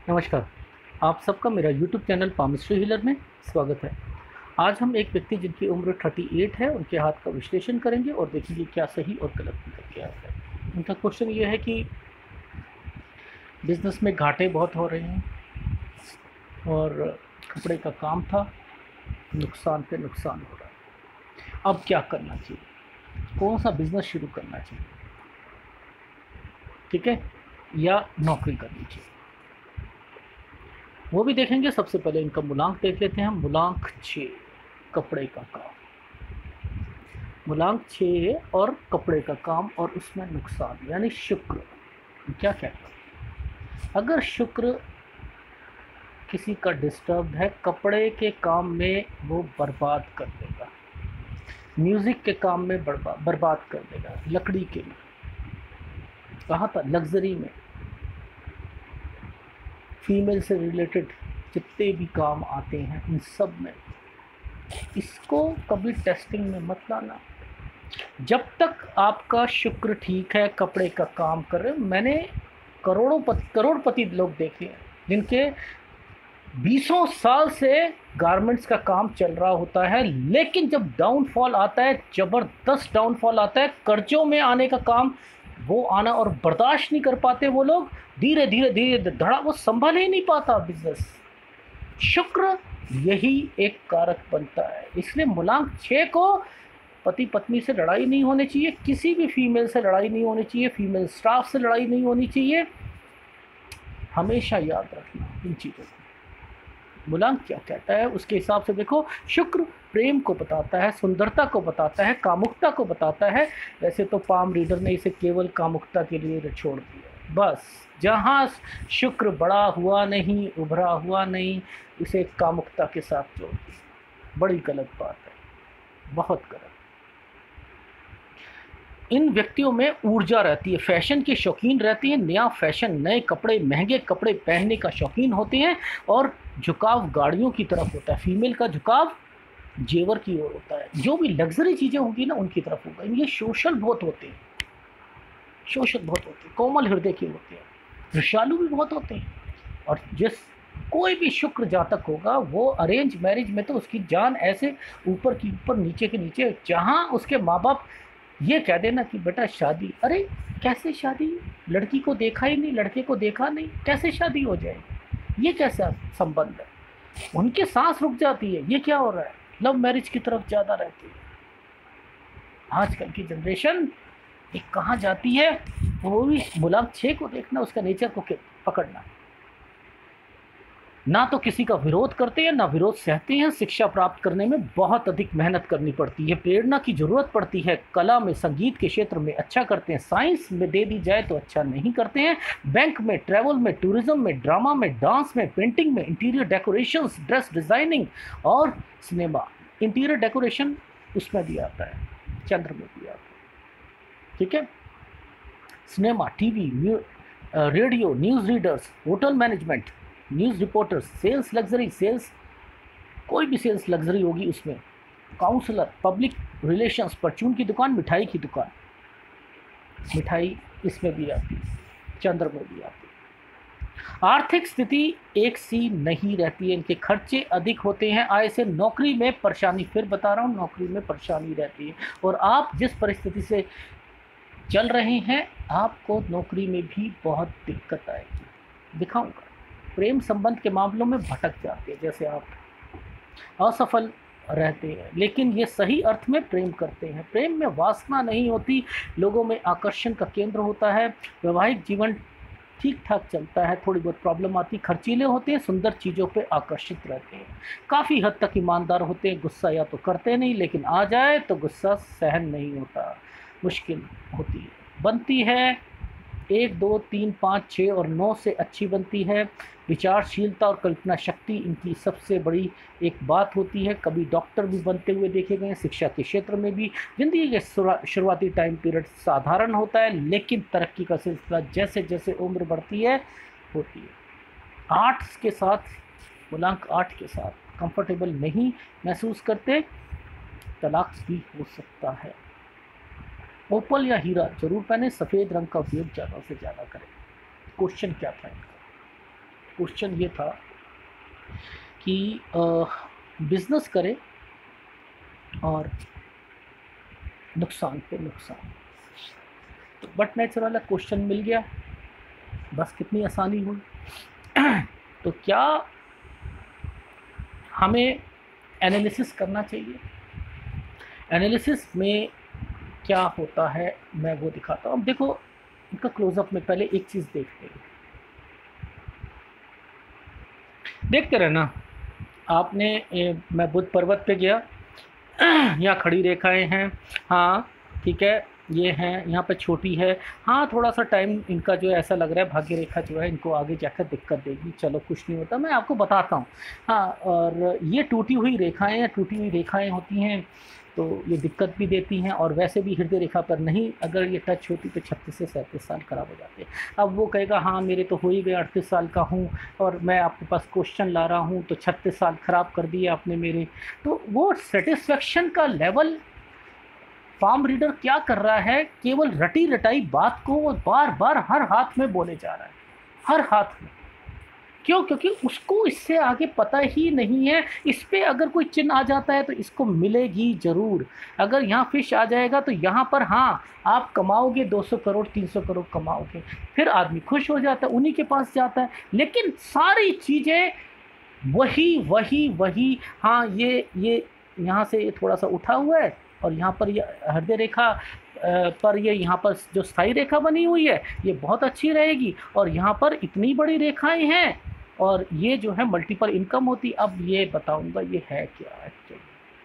नमस्कार। आप सबका मेरा यूट्यूब चैनल पामिस्ट्री हीलर में स्वागत है। आज हम एक व्यक्ति जिनकी उम्र 38 है, उनके हाथ का विश्लेषण करेंगे और देखेंगे क्या सही और गलत निकल के आता है। उनका क्वेश्चन ये है कि बिज़नेस में घाटे बहुत हो रहे हैं और कपड़े का काम था, नुकसान पे नुकसान हो रहा है। अब क्या करना चाहिए? कौन सा बिज़नेस शुरू करना चाहिए? ठीक है, या नौकरी करनी चाहिए, वो भी देखेंगे। सबसे पहले इनका मूलांक देख लेते हैं। मूलांक 6, कपड़े का काम। मूलांक 6 और कपड़े का काम और उसमें नुकसान, यानी शुक्र क्या कहता है? अगर शुक्र किसी का डिस्टर्ब है, कपड़े के काम में वो बर्बाद कर देगा, म्यूज़िक के काम में बर्बाद कर देगा, लकड़ी के में, कहाँ था, लग्जरी में, फीमेल से रिलेटेड जितने भी काम आते हैं उन सब में। इसको कभी टेस्टिंग में मत लाना जब तक आपका शुक्र ठीक है, कपड़े का काम कर रहे। मैंने करोड़पति लोग देखे हैं जिनके 20 साल से गारमेंट्स का काम चल रहा होता है, लेकिन जब डाउनफॉल आता है, ज़बरदस्त डाउनफॉल आता है, कर्जों में आने का काम वो आना और बर्दाश्त नहीं कर पाते वो लोग, धीरे धीरे धड़ा वो संभल ही नहीं पाता बिजनेस। शुक्र यही एक कारक बनता है। इसलिए मूलांक 6 को पति पत्नी से लड़ाई नहीं होनी चाहिए, किसी भी फीमेल से लड़ाई नहीं होनी चाहिए, फीमेल स्टाफ से लड़ाई नहीं होनी चाहिए। हमेशा याद रखना इन चीज़ों को। मूलांक क्या कहता है उसके हिसाब से देखो। शुक्र प्रेम को बताता है, सुंदरता को बताता है, कामुकता को बताता है। वैसे तो पाम रीडर ने इसे केवल कामुकता के लिए छोड़ दिया। बस जहाँ शुक्र बड़ा हुआ नहीं, उभरा हुआ नहीं, इसे कामुकता के साथ जोड़ दिया। बड़ी गलत बात है, बहुत गलत। इन व्यक्तियों में ऊर्जा रहती है, फैशन के शौकीन रहते हैं, नया फैशन, नए कपड़े, महंगे कपड़े पहनने का शौकीन होते हैं और झुकाव गाड़ियों की तरफ होता है। फीमेल का झुकाव जेवर की ओर होता है, जो भी लग्जरी चीज़ें होंगी ना उनकी तरफ होगा। ये सोशल बहुत होते हैं, कोमल हृदय के होते हैं, रसालू भी बहुत होते हैं। और जिस कोई भी शुक्र जातक होगा वो अरेंज मैरिज में तो उसकी जान ऐसे ऊपर की ऊपर, नीचे के नीचे। जहाँ उसके माँ बाप ये कह देना कि बेटा शादी, अरे कैसे शादी, लड़की को देखा ही नहीं, लड़के को देखा नहीं, कैसे शादी हो जाएगी, ये कैसा संबंध है? उनकी सांस रुक जाती है। ये क्या हो रहा है? लव मैरिज की तरफ ज़्यादा रहती है। आजकल की जनरेशन एक कहाँ जाती है, वो भी मूलांक 6 को देखना, उसका नेचर को पकड़ना। ना तो किसी का विरोध करते हैं, ना विरोध सहते हैं। शिक्षा प्राप्त करने में बहुत अधिक मेहनत करनी पड़ती है, प्रेरणा की ज़रूरत पड़ती है। कला में, संगीत के क्षेत्र में अच्छा करते हैं, साइंस में दे दी जाए तो अच्छा नहीं करते हैं। बैंक में, ट्रैवल में, टूरिज्म में, ड्रामा में, डांस में, पेंटिंग में, इंटीरियर डेकोरेशंस, ड्रेस डिज़ाइनिंग और सिनेमा। इंटीरियर डेकोरेशन उसमें भी आता है, चंद्र में भी आता है, ठीक है। Cinema, TV, radio, news readers, hotel management, news reporters, sales, luxury sales, कोई भी सेल्स लग्जरी होगी उसमें, काउंसलर, पब्लिक रिलेशंस, परचून की दुकान, मिठाई की दुकान, मिठाई इसमें भी आती है, चंद्र में भी आती है। आर्थिक स्थिति एक सी नहीं रहती है, इनके खर्चे अधिक होते हैं आय से। नौकरी में परेशानी, फिर बता रहा हूँ, नौकरी में परेशानी रहती है। और आप जिस परिस्थिति से चल रहे हैं, आपको नौकरी में भी बहुत दिक्कत आएगी, दिखाऊंगा। प्रेम संबंध के मामलों में भटक जाते हैं, जैसे आप असफल रहते हैं, लेकिन ये सही अर्थ में प्रेम करते हैं। प्रेम में वासना नहीं होती, लोगों में आकर्षण का केंद्र होता है। वैवाहिक जीवन ठीक ठाक चलता है, थोड़ी बहुत प्रॉब्लम आती, खर्चीले होते हैं, सुंदर चीज़ों पे आकर्षित रहते हैं, काफ़ी हद तक ईमानदार होते हैं। गुस्सा या तो करते नहीं, लेकिन आ जाए तो गुस्सा सहन नहीं होता, मुश्किल होती है। बनती है 1, 2, 3, 5, 6 और 9 से अच्छी बनती है। विचारशीलता और कल्पना शक्ति इनकी सबसे बड़ी एक बात होती है। कभी डॉक्टर भी बनते हुए देखे गए हैं, शिक्षा के क्षेत्र में भी। ज़िंदगी के शुरुआती टाइम पीरियड साधारण होता है, लेकिन तरक्की का सिलसिला जैसे जैसे उम्र बढ़ती है होती है। 8 के साथ, मूलांक 8 के साथ कंफर्टेबल नहीं महसूस करते, तलाक भी हो सकता है। ओपल या हीरा जरूर पहने, सफ़ेद रंग का उपयोग ज़्यादा से ज़्यादा करें। क्वेश्चन क्या था इनका? क्वेश्चन ये था कि बिजनेस करें और नुकसान पे नुकसान, तो बट नेचर वाला क्वेश्चन मिल गया, बस कितनी आसानी हुई। तो क्या हमें एनालिसिस करना चाहिए? एनालिसिस में क्या होता है मैं वो दिखाता हूँ। अब देखो इनका क्लोजअप में पहले एक चीज़ देखते हैं, देखते रहना आपने। मैं बुद्ध पर्वत पे गया, यहाँ खड़ी रेखाएं हैं, हाँ ठीक है, ये हैं, यहाँ पे छोटी है, हाँ थोड़ा सा टाइम इनका जो है ऐसा लग रहा है भाग्य रेखा जो है इनको आगे जाकर दिक्कत देगी, चलो कुछ नहीं होता, मैं आपको बताता हूँ। हाँ, और ये टूटी हुई रेखाएं हैं, टूटी हुई रेखाएं होती हैं तो ये दिक्कत भी देती हैं, और वैसे भी हृदय रेखा पर नहीं अगर ये टच होती तो 36 से 37 साल खराब हो जाते हैं। अब वो कहेगा हाँ मेरे तो हो ही गए, 38 साल का हूँ और मैं आपके पास क्वेश्चन ला रहा हूँ तो 36 साल खराब कर दिए आपने मेरे। तो वो सेटिस्फेक्शन का लेवल पाम रीडर क्या कर रहा है, केवल रटी रटाई बात को वो बार बार हर हाथ में बोले जा रहा है, हर हाथ में। क्यों? क्योंकि उसको इससे आगे पता ही नहीं है। इस पे अगर कोई चिन्ह आ जाता है तो इसको मिलेगी ज़रूर। अगर यहाँ फिश आ जाएगा तो यहाँ पर हाँ आप कमाओगे 200 करोड़ 300 करोड़ कमाओगे, फिर आदमी खुश हो जाता है, उन्हीं के पास जाता है। लेकिन सारी चीज़ें वही वही वही, हाँ ये यहाँ से ये थोड़ा सा उठा हुआ है और यहाँ पर ये हृदय रेखा पर ये यहाँ पर जो स्थायी रेखा बनी हुई है ये बहुत अच्छी रहेगी, और यहाँ पर इतनी बड़ी रेखाएं हैं और ये जो है मल्टीपल इनकम होती। अब ये बताऊंगा ये है क्या एक्चुअली,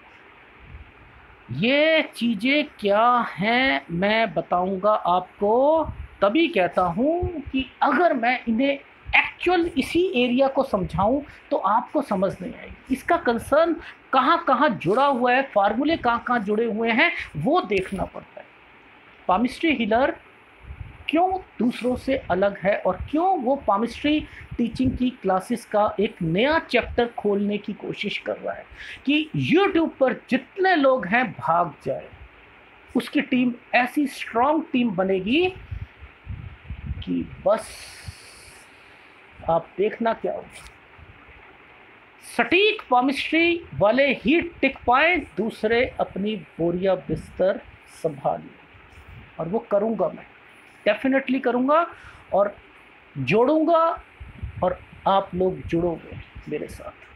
ये चीज़ें क्या हैं मैं बताऊंगा आपको। तभी कहता हूँ कि अगर मैं इन्हें एक्चुअल इसी एरिया को समझाऊं तो आपको समझ नहीं आएगी। इसका कंसर्न कहाँ कहाँ जुड़ा हुआ है, फार्मूले कहाँ कहाँ जुड़े हुए हैं वो देखना पड़ता है। पामिस्ट्री हीलर क्यों दूसरों से अलग है और क्यों वो पामिस्ट्री टीचिंग की क्लासेस का एक नया चैप्टर खोलने की कोशिश कर रहा है कि यूट्यूब पर जितने लोग हैं भाग जाए, उसकी टीम ऐसी स्ट्रांग टीम बनेगी कि बस आप देखना क्या होगा। सटीक पामिस्ट्री वाले ही टिक पाए, दूसरे अपनी बोरिया बिस्तर संभालिए। और वो करूँगा, मैं डेफिनेटली करूँगा और जोड़ूंगा, और आप लोग जुड़ोगे मेरे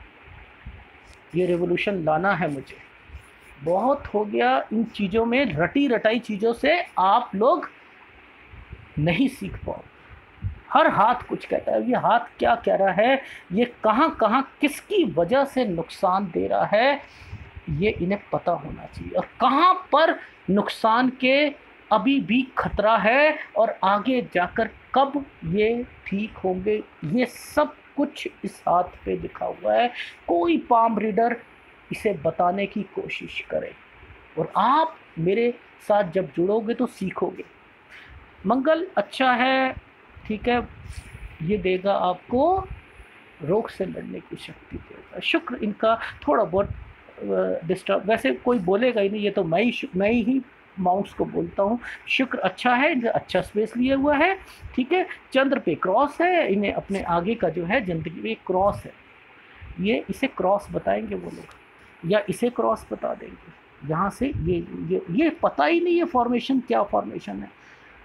साथ। ये रेवोल्यूशन लाना है मुझे। बहुत हो गया इन चीज़ों में, रटी रटाई चीज़ों से आप लोग नहीं सीख पाओ। हर हाथ कुछ कहता है, ये हाथ क्या कह रहा है, ये कहाँ कहाँ किसकी वजह से नुकसान दे रहा है, ये इन्हें पता होना चाहिए। और कहाँ पर नुकसान के अभी भी खतरा है और आगे जाकर कब ये ठीक होंगे, ये सब कुछ इस हाथ पे लिखा हुआ है। कोई पाम रीडर इसे बताने की कोशिश करे और आप मेरे साथ जब जुड़ोगे तो सीखोगे। मंगल अच्छा है, ठीक है, ये देगा आपको रोग से लड़ने की शक्ति देगा। शुक्र इनका थोड़ा बहुत डिस्टर्ब, वैसे कोई बोलेगा ही नहीं, ये तो मैं ही माउंट्स को बोलता हूँ। शुक्र अच्छा है, इनका अच्छा स्पेस लिया हुआ है, ठीक है। चंद्र पे क्रॉस है, इन्हें अपने आगे का जो है जिंदगी में क्रॉस है, ये इसे क्रॉस बताएंगे वो लोग, या इसे क्रॉस बता देंगे। यहाँ से ये पता ही नहीं है फॉर्मेशन क्या फॉर्मेशन है।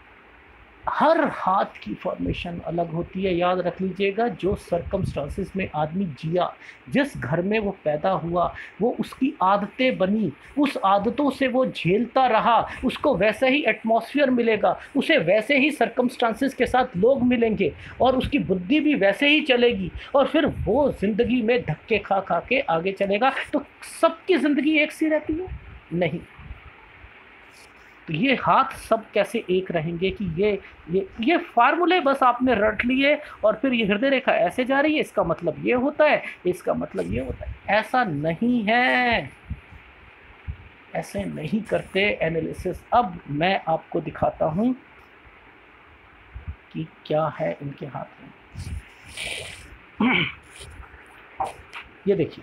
हर हाथ की फॉर्मेशन अलग होती है, याद रख लीजिएगा। जो सरकमस्टांसिस में आदमी जिया, जिस घर में वो पैदा हुआ, वो उसकी आदतें बनी, उस आदतों से वो झेलता रहा, उसको वैसे ही एटमॉस्फेयर मिलेगा, उसे वैसे ही सरकमस्टांसिस के साथ लोग मिलेंगे और उसकी बुद्धि भी वैसे ही चलेगी, और फिर वो ज़िंदगी में धक्के खा खा के आगे चलेगा। तो सबकी ज़िंदगी एक सी रहती है? नहीं। तो ये हाथ सब कैसे एक रहेंगे कि ये फार्मूले बस आपने रट लिए और फिर ये हृदय रेखा ऐसे जा रही है, इसका मतलब ये होता है, इसका मतलब ये होता है। ऐसा नहीं है, ऐसे नहीं करते एनालिसिस। अब मैं आपको दिखाता हूं कि क्या है इनके हाथ में। ये देखिए,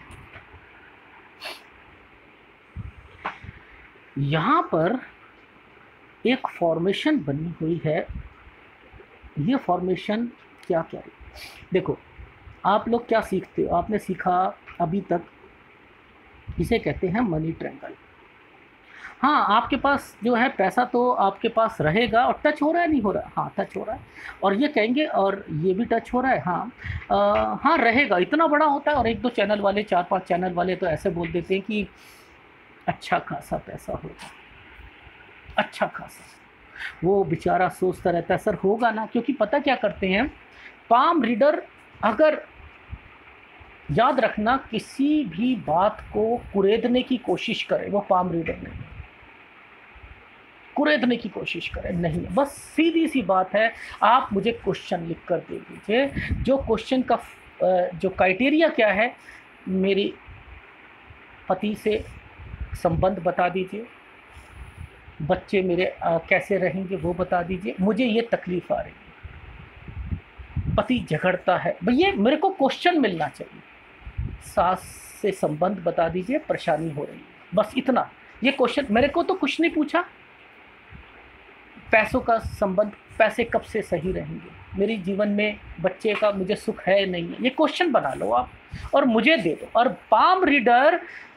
यहां पर एक फॉर्मेशन बनी हुई है। ये फॉर्मेशन क्या कह रही है? देखो, आप लोग क्या सीखते हो? आपने सीखा अभी तक, इसे कहते हैं मनी ट्रायंगल। हाँ, आपके पास जो है पैसा तो आपके पास रहेगा, और टच हो रहा है, नहीं हो रहा? हाँ, टच हो रहा है। और ये कहेंगे और ये भी टच हो रहा है, हाँ। हाँ, रहेगा, इतना बड़ा होता है। और 1-2 चैनल वाले, 4-5 चैनल वाले तो ऐसे बोल देते हैं कि अच्छा खासा पैसा होगा, अच्छा खासा। वो बेचारा सोचता रहता है सर होगा ना, क्योंकि पता क्या करते हैं, पाम रीडर, अगर याद रखना, किसी भी बात को कुरेदने की कोशिश करे, वो पाम रीडर नहीं है। कुरेदने की कोशिश करे नहीं है, बस सीधी सी बात है। आप मुझे क्वेश्चन लिख कर दे दीजिए, जो क्वेश्चन का जो क्राइटेरिया क्या है, मेरी पति से संबंध बता दीजिए, बच्चे मेरे कैसे रहेंगे वो बता दीजिए, मुझे ये तकलीफ आ रही है, पति झगड़ता है, भैया मेरे को क्वेश्चन मिलना चाहिए। सास से संबंध बता दीजिए, परेशानी हो रही है, बस इतना। ये क्वेश्चन, मेरे को तो कुछ नहीं पूछा। पैसों का संबंध, पैसे कब से सही रहेंगे, मेरी जीवन में बच्चे का मुझे सुख है नहीं है, ये क्वेश्चन बना लो आप और मुझे दे दो। और पाम रीडर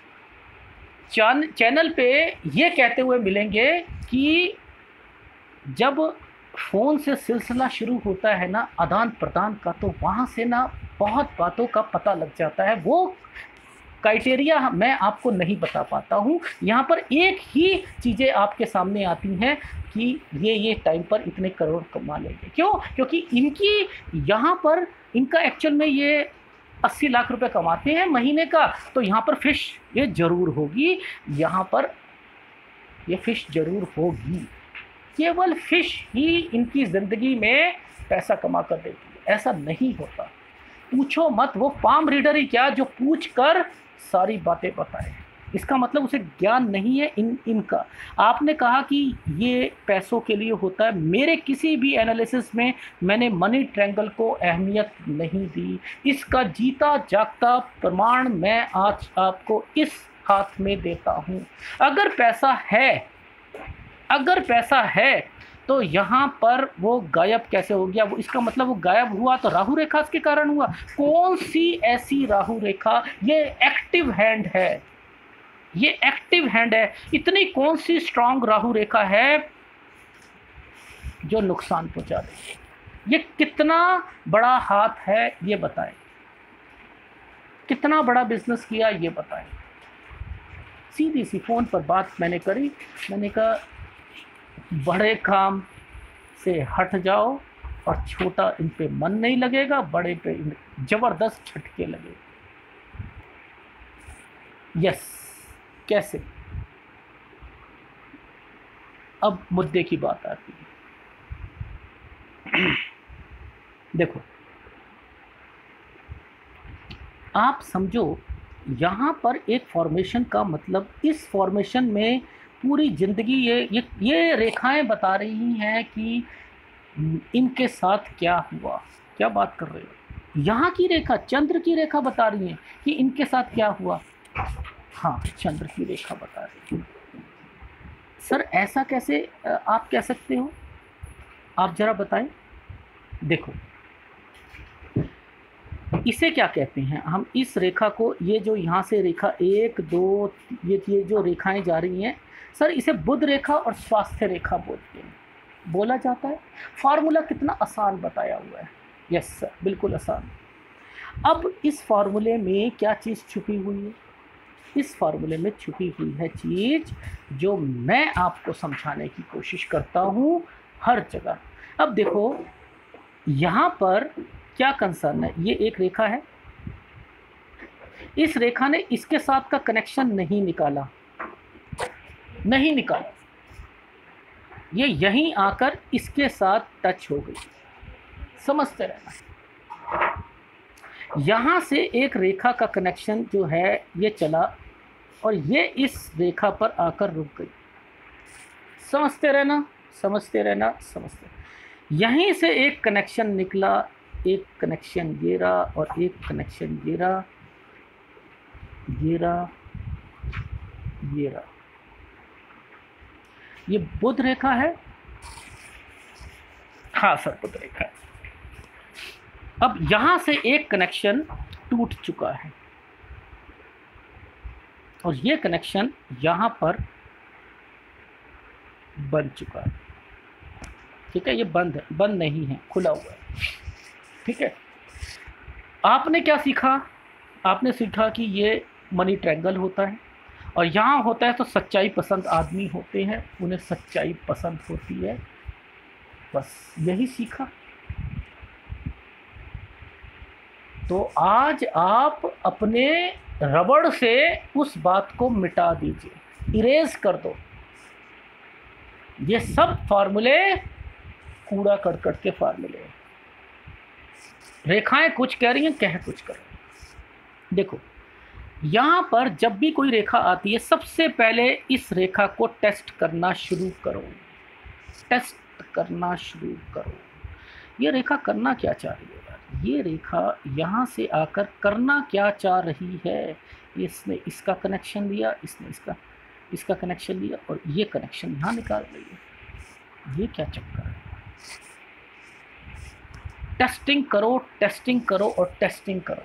चैनल पे ये कहते हुए मिलेंगे कि जब फ़ोन से सिलसिला शुरू होता है ना आदान प्रदान का, तो वहाँ से ना बहुत बातों का पता लग जाता है। वो क्राइटेरिया मैं आपको नहीं बता पाता हूँ। यहाँ पर एक ही चीज़ें आपके सामने आती हैं कि ये टाइम पर इतने करोड़ कमा लेंगे। क्यों? क्योंकि इनकी यहाँ पर, इनका एक्चुअल में ये 80 लाख रुपए कमाते हैं महीने का, तो यहाँ पर फिश ये ज़रूर होगी, यहाँ पर ये फिश ज़रूर होगी। केवल फिश ही इनकी ज़िंदगी में पैसा कमा कर देती है, ऐसा नहीं होता। पूछो मत, वो पाम रीडर ही क्या, जो पूछ कर सारी बातें बताए। इसका मतलब उसे ज्ञान नहीं है इनका। आपने कहा कि ये पैसों के लिए होता है, मेरे किसी भी एनालिसिस में मैंने मनी ट्रायंगल को अहमियत नहीं दी। इसका जीता जागता प्रमाण मैं आज आपको इस हाथ में देता हूँ। अगर पैसा है तो यहाँ पर वो गायब कैसे हो गया? वो, इसका मतलब वो गायब हुआ तो राहु रेखा के कारण हुआ। कौन सी ऐसी राहु रेखा? ये एक्टिव हैंड है, ये एक्टिव हैंड है। इतनी कौन सी स्ट्रांग राहु रेखा है जो नुकसान पहुंचा रही? ये कितना बड़ा हाथ है ये बताएं, कितना बड़ा बिजनेस किया ये बताएं। सीधी सी फोन पर बात मैंने करी, मैंने कहा बड़े काम से हट जाओ और छोटा इन पे मन नहीं लगेगा, बड़े पे जबरदस्त झटके लगे। यस, कैसे? अब मुद्दे की बात आती है। देखो, आप समझो, यहाँ पर एक फॉर्मेशन का मतलब, इस फॉर्मेशन में पूरी ज़िंदगी ये रेखाएं बता रही हैं कि इनके साथ क्या हुआ। क्या बात कर रहे हो? यहाँ की रेखा, चंद्र की रेखा बता रही है कि इनके साथ क्या हुआ। हाँ, चंद्र की रेखा बता रही है। सर ऐसा कैसे आप कह सकते हो? आप ज़रा बताएं। देखो, इसे क्या कहते हैं हम? इस रेखा को, ये जो यहाँ से रेखा 1 2 ये जो रेखाएं जा रही हैं, सर इसे बुध रेखा और स्वास्थ्य रेखा बोलते हैं, बोला जाता है। फार्मूला कितना आसान बताया हुआ है। यस सर, बिल्कुल आसान। अब इस फार्मूले में क्या चीज़ छुपी हुई है? इस फार्मूले में छुपी हुई है चीज़ जो मैं आपको समझाने की कोशिश करता हूँ हर जगह। अब देखो, यहाँ पर क्या कंसर्न है? ये एक रेखा है, इस रेखा ने इसके साथ का कनेक्शन नहीं निकाला, ये यहीं आकर इसके साथ टच हो गई। समझते रहना, यहाँ से एक रेखा का कनेक्शन जो है ये चला और ये इस रेखा पर आकर रुक गई। समझते रहना। यहीं से एक कनेक्शन निकला, एक कनेक्शन ये रहा और एक कनेक्शन ये रहा। ये बुध रेखा है। हाँ सर, बुध रेखा है। अब यहां से एक कनेक्शन टूट चुका है और ये कनेक्शन यहां पर बन चुका है। ठीक है, ये बंद है, बंद नहीं है, खुला हुआ है। ठीक है, आपने क्या सीखा? आपने सीखा कि ये मनी ट्रायंगल होता है और यहाँ होता है तो सच्चाई पसंद आदमी होते हैं, उन्हें सच्चाई पसंद होती है, बस यही सीखा। तो आज आप अपने रबड़ से उस बात को मिटा दीजिए, इरेज कर दो। ये सब फार्मूले कूड़ा करकट के फार्मूले हैं। रेखाएं कुछ कह रही हैं, कह कुछ कर रही हैं। देखो यहाँ पर जब भी कोई रेखा आती है, सबसे पहले इस रेखा को टेस्ट करना शुरू करो, टेस्ट करना शुरू करो। ये रेखा करना क्या चाह रही है यार? ये रेखा यहाँ से आकर करना क्या चाह रही है? इसने इसका कनेक्शन लिया, इसने इसका कनेक्शन लिया और ये कनेक्शन यहाँ निकाल रही है। ये क्या चक्कर है? टेस्टिंग करो, टेस्टिंग करो और टेस्टिंग करो।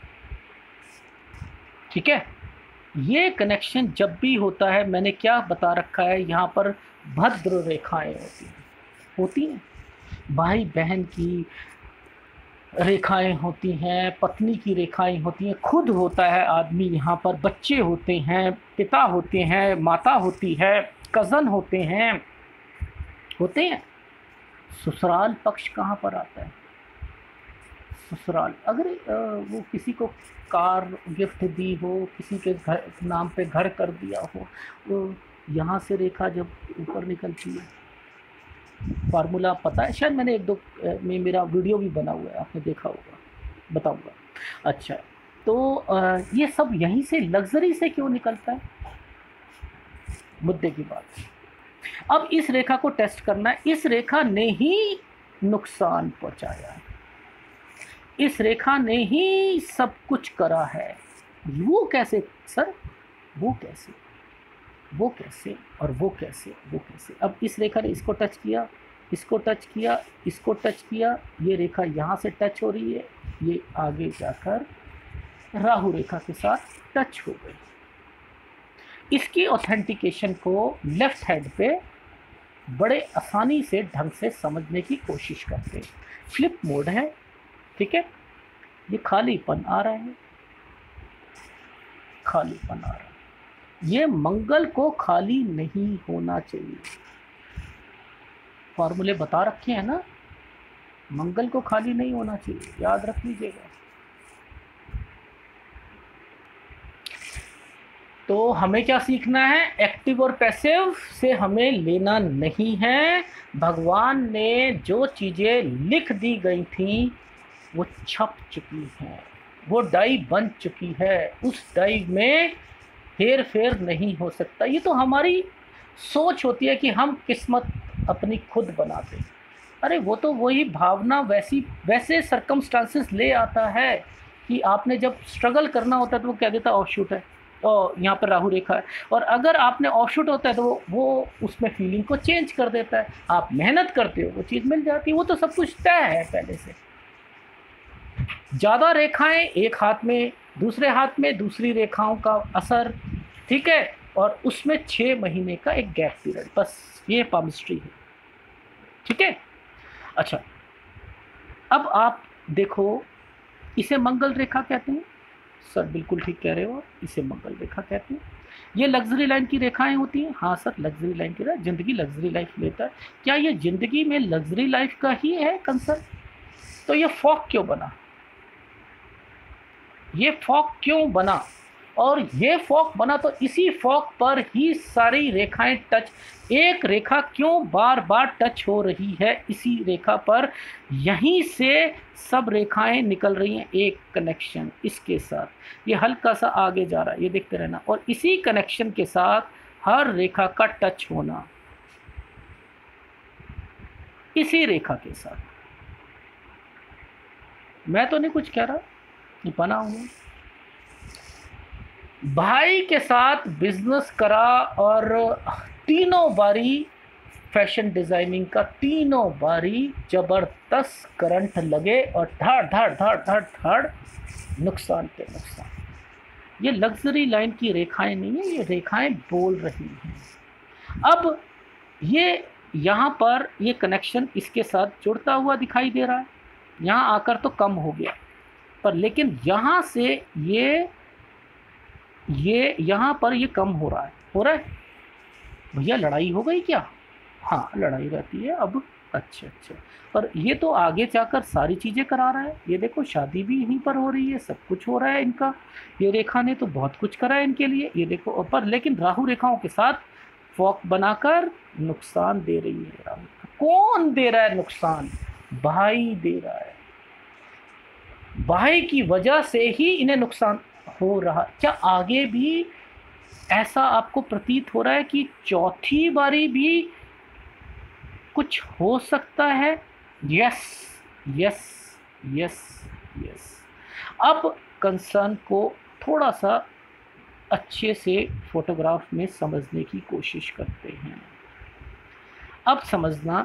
ठीक है, ये कनेक्शन जब भी होता है, मैंने क्या बता रखा है, यहाँ पर भद्र रेखाएं होती हैं, भाई बहन की रेखाएं होती हैं, पत्नी की रेखाएं होती हैं, खुद होता है आदमी, यहाँ पर बच्चे होते हैं, पिता होते हैं, माता होती है, कज़न होते हैं। ससुराल पक्ष कहाँ पर आता है? ससुराल, अगर वो किसी को कार गिफ्ट दी हो, किसी के घर नाम पे घर कर दिया हो, तो यहाँ से रेखा जब ऊपर निकलती है, फार्मूला पता है, शायद मैंने एक दो में मेरा वीडियो भी बना हुआ है, आपने देखा होगा, बताऊंगा। अच्छा, तो ये सब यहीं से, लग्जरी से क्यों निकलता है? मुद्दे की बात। अब इस रेखा को टेस्ट करना है। इस रेखा ने ही नुकसान पहुंचाया है, इस रेखा ने ही सब कुछ करा है। वो कैसे सर? वो कैसे, वो कैसे और वो कैसे, वो कैसे? अब इस रेखा ने इसको टच किया, इसको टच किया, इसको टच किया, ये रेखा यहाँ से टच हो रही है, ये आगे जाकर राहु रेखा के साथ टच हो गई। इसकी ऑथेंटिकेशन को लेफ्ट हैंड पे बड़े आसानी से ढंग से समझने की कोशिश करते हैं। फ्लिप मोड है, ठीक है, ये खालीपन आ रहा है, खालीपन आ रहा है। ये मंगल को खाली नहीं होना चाहिए। फॉर्मूले बता रखे हैं ना, मंगल को खाली नहीं होना चाहिए, याद रख लीजिएगा। तो हमें क्या सीखना है? एक्टिव और पैसिव से हमें लेना नहीं है। भगवान ने जो चीज़ें लिख दी गई थी वो छप चुकी हैं, वो डाई बन चुकी है, उस डाई में हेर फेर नहीं हो सकता। ये तो हमारी सोच होती है कि हम किस्मत अपनी खुद बनाते। अरे वो तो वही भावना वैसे सर्कमस्टांसेस ले आता है कि आपने जब स्ट्रगल करना होता है तो वो कह देता ऑफ शूट है और यहाँ पर राहु रेखा है, और अगर आपने ऑफ शूट होता है तो वो उसमें फीलिंग को चेंज कर देता है। आप मेहनत करते हो, वो चीज़ मिल जाती है। वो तो सब कुछ तय है पहले से। ज़्यादा रेखाएं एक हाथ में, दूसरे हाथ में दूसरी रेखाओं का असर, ठीक है, और उसमें 6 महीने का एक गैप पीरियड, बस ये पामिस्ट्री है। ठीक है, अच्छा, अब आप देखो, इसे मंगल रेखा कहते हैं। सर बिल्कुल ठीक कह रहे हो, इसे मंगल रेखा कहते हैं। ये लग्जरी लाइन की रेखाएं होती हैं। हाँ सर, लग्जरी लाइन की रेखा, जिंदगी लग्जरी लाइफ लेता है। क्या ये जिंदगी में लग्जरी लाइफ का ही है कंसर्न? तो ये फॉग क्यों बना? ये फॉग क्यों बना? और ये फॉग बना तो इसी फॉग पर ही सारी रेखाएं टच, एक रेखा क्यों बार बार टच हो रही है इसी रेखा पर, यहीं से सब रेखाएं निकल रही हैं। एक कनेक्शन इसके साथ, ये हल्का सा आगे जा रहा है, ये देखते रहना, और इसी कनेक्शन के साथ हर रेखा का टच होना, इसी रेखा के साथ। मैं तो नहीं कुछ कह रहा, बना हूँ। भाई के साथ बिजनेस करा और तीनों बारी फैशन डिज़ाइनिंग का तीनों बारी ज़बरदस्त करंट लगे और धड़ धड़ धड़ धड़ धड़ नुकसान पे नुकसान। ये लग्जरी लाइन की रेखाएं नहीं है, ये रेखाएं बोल रही हैं। अब ये यहाँ पर ये कनेक्शन इसके साथ जुड़ता हुआ दिखाई दे रहा है, यहाँ आकर तो कम हो गया, पर लेकिन यहाँ से ये यहाँ पर ये कम हो रहा है। भैया लड़ाई हो गई क्या? हाँ लड़ाई रहती है अब। अच्छा, पर ये तो आगे जाकर सारी चीज़ें करा रहा है। ये देखो शादी भी यहीं पर हो रही है, सब कुछ हो रहा है इनका। ये रेखा ने तो बहुत कुछ करा है इनके लिए, ये देखो। पर लेकिन राहु रेखाओं के साथ फॉक बनाकर नुकसान दे रही है राहु। कौन दे रहा है नुकसान? भाई दे रहा है। भाई की वजह से ही इन्हें नुकसान हो रहा। क्या आगे भी ऐसा आपको प्रतीत हो रहा है कि चौथी बारी भी कुछ हो सकता है? Yes yes yes yes. अब कंसर्न को थोड़ा सा अच्छे से फोटोग्राफ में समझने की कोशिश करते हैं। अब समझना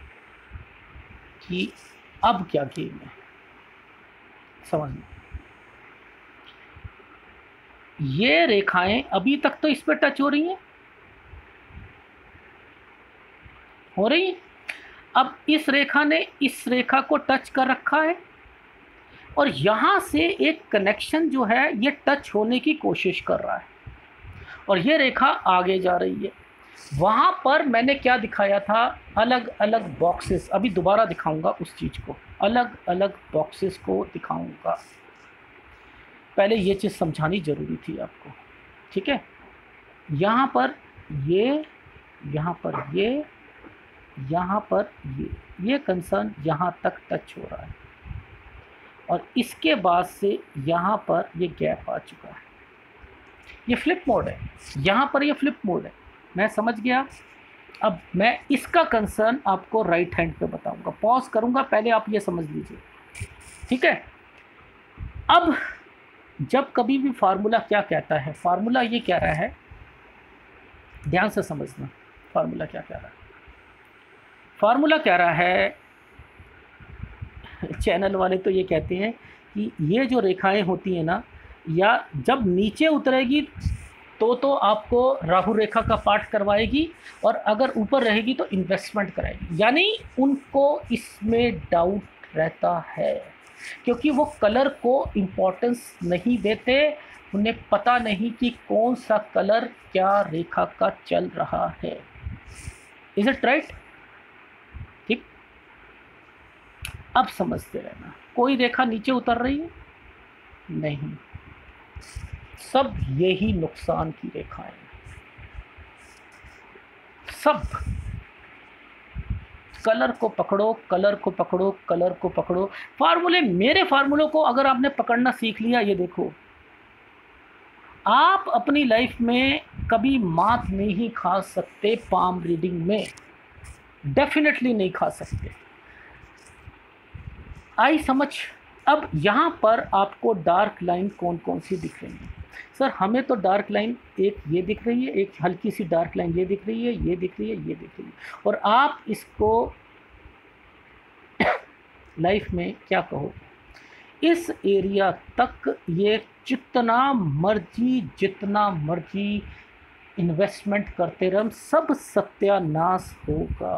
कि अब क्या गेम है, समझना। ये रेखाएं अभी तक तो इस पर टच हो रही हैं, हो रही। अब इस रेखा ने इस रेखा को टच कर रखा है और यहाँ से एक कनेक्शन जो है ये टच होने की कोशिश कर रहा है और ये रेखा आगे जा रही है। वहाँ पर मैंने क्या दिखाया था? अलग अलग बॉक्सेस। अभी दोबारा दिखाऊंगा उस चीज़ को, अलग अलग बॉक्सेस को दिखाऊंगा। पहले ये चीज़ समझानी ज़रूरी थी आपको, ठीक है। यहाँ पर ये, यहाँ पर ये, यहाँ पर ये कंसर्न यहाँ तक टच हो रहा है और इसके बाद से यहाँ पर ये गैप आ चुका है। ये फ्लिप मोड है, यहाँ पर ये फ्लिप मोड है। मैं समझ गया। अब मैं इसका कंसर्न आपको राइट हैंड पे बताऊंगा। पॉज करूंगा, पहले आप ये समझ लीजिए, ठीक है। अब जब कभी भी फार्मूला क्या कहता है, फार्मूला ये कह रहा है, ध्यान से समझना फार्मूला क्या कह रहा है। फार्मूला कह रहा है, चैनल वाले तो ये कहते हैं कि ये जो रेखाएं होती हैं ना, या जब नीचे उतरेगी तो आपको राहु रेखा का पाठ करवाएगी और अगर ऊपर रहेगी तो इन्वेस्टमेंट कराएगी। यानी उनको इसमें डाउट रहता है क्योंकि वो कलर को इम्पोर्टेंस नहीं देते। उन्हें पता नहीं कि कौन सा कलर क्या रेखा का चल रहा है। Is it right? ठीक। अब समझते रहना, कोई रेखा नीचे उतर रही है नहीं, सब यही नुकसान की रेखाएं, सब। कलर को पकड़ो, कलर को पकड़ो, कलर को पकड़ो। फार्मूले, मेरे फार्मूलों को अगर आपने पकड़ना सीख लिया, ये देखो, आप अपनी लाइफ में कभी मात नहीं खा सकते। पाम रीडिंग में डेफिनेटली नहीं खा सकते। आई समझ? अब यहाँ पर आपको डार्क लाइन कौन कौन सी दिख रही है? सर हमें तो डार्क लाइन एक ये दिख रही है, एक हल्की सी डार्क लाइन ये दिख रही है, ये दिख रही है, ये दिख रही है। और आप इसको लाइफ में क्या कहो, इस एरिया तक ये जितना मर्जी इन्वेस्टमेंट करते रहे, सब सत्यानाश होगा।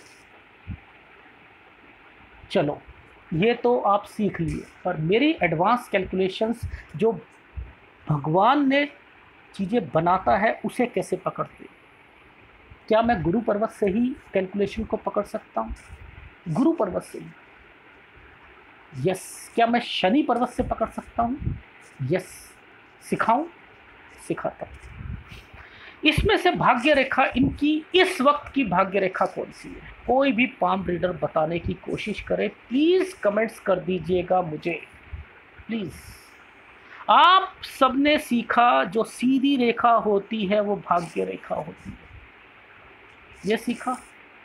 चलो ये तो आप सीख लिए, पर मेरी एडवांस कैलकुलेशंस जो भगवान ने चीज़ें बनाता है उसे कैसे पकड़ते? क्या मैं गुरु पर्वत से ही कैलकुलेशन को पकड़ सकता हूँ? गुरु पर्वत से ही। यस। क्या मैं शनि पर्वत से पकड़ सकता हूँ? यस। सिखाऊं? सिखाता हूँ। इसमें से भाग्य रेखा, इनकी इस वक्त की भाग्य रेखा कौन सी है? कोई भी पाम रीडर बताने की कोशिश करे, प्लीज़ कमेंट्स कर दीजिएगा मुझे, प्लीज़। आप सबने सीखा जो सीधी रेखा होती है वो भाग्य रेखा होती है, ये सीखा।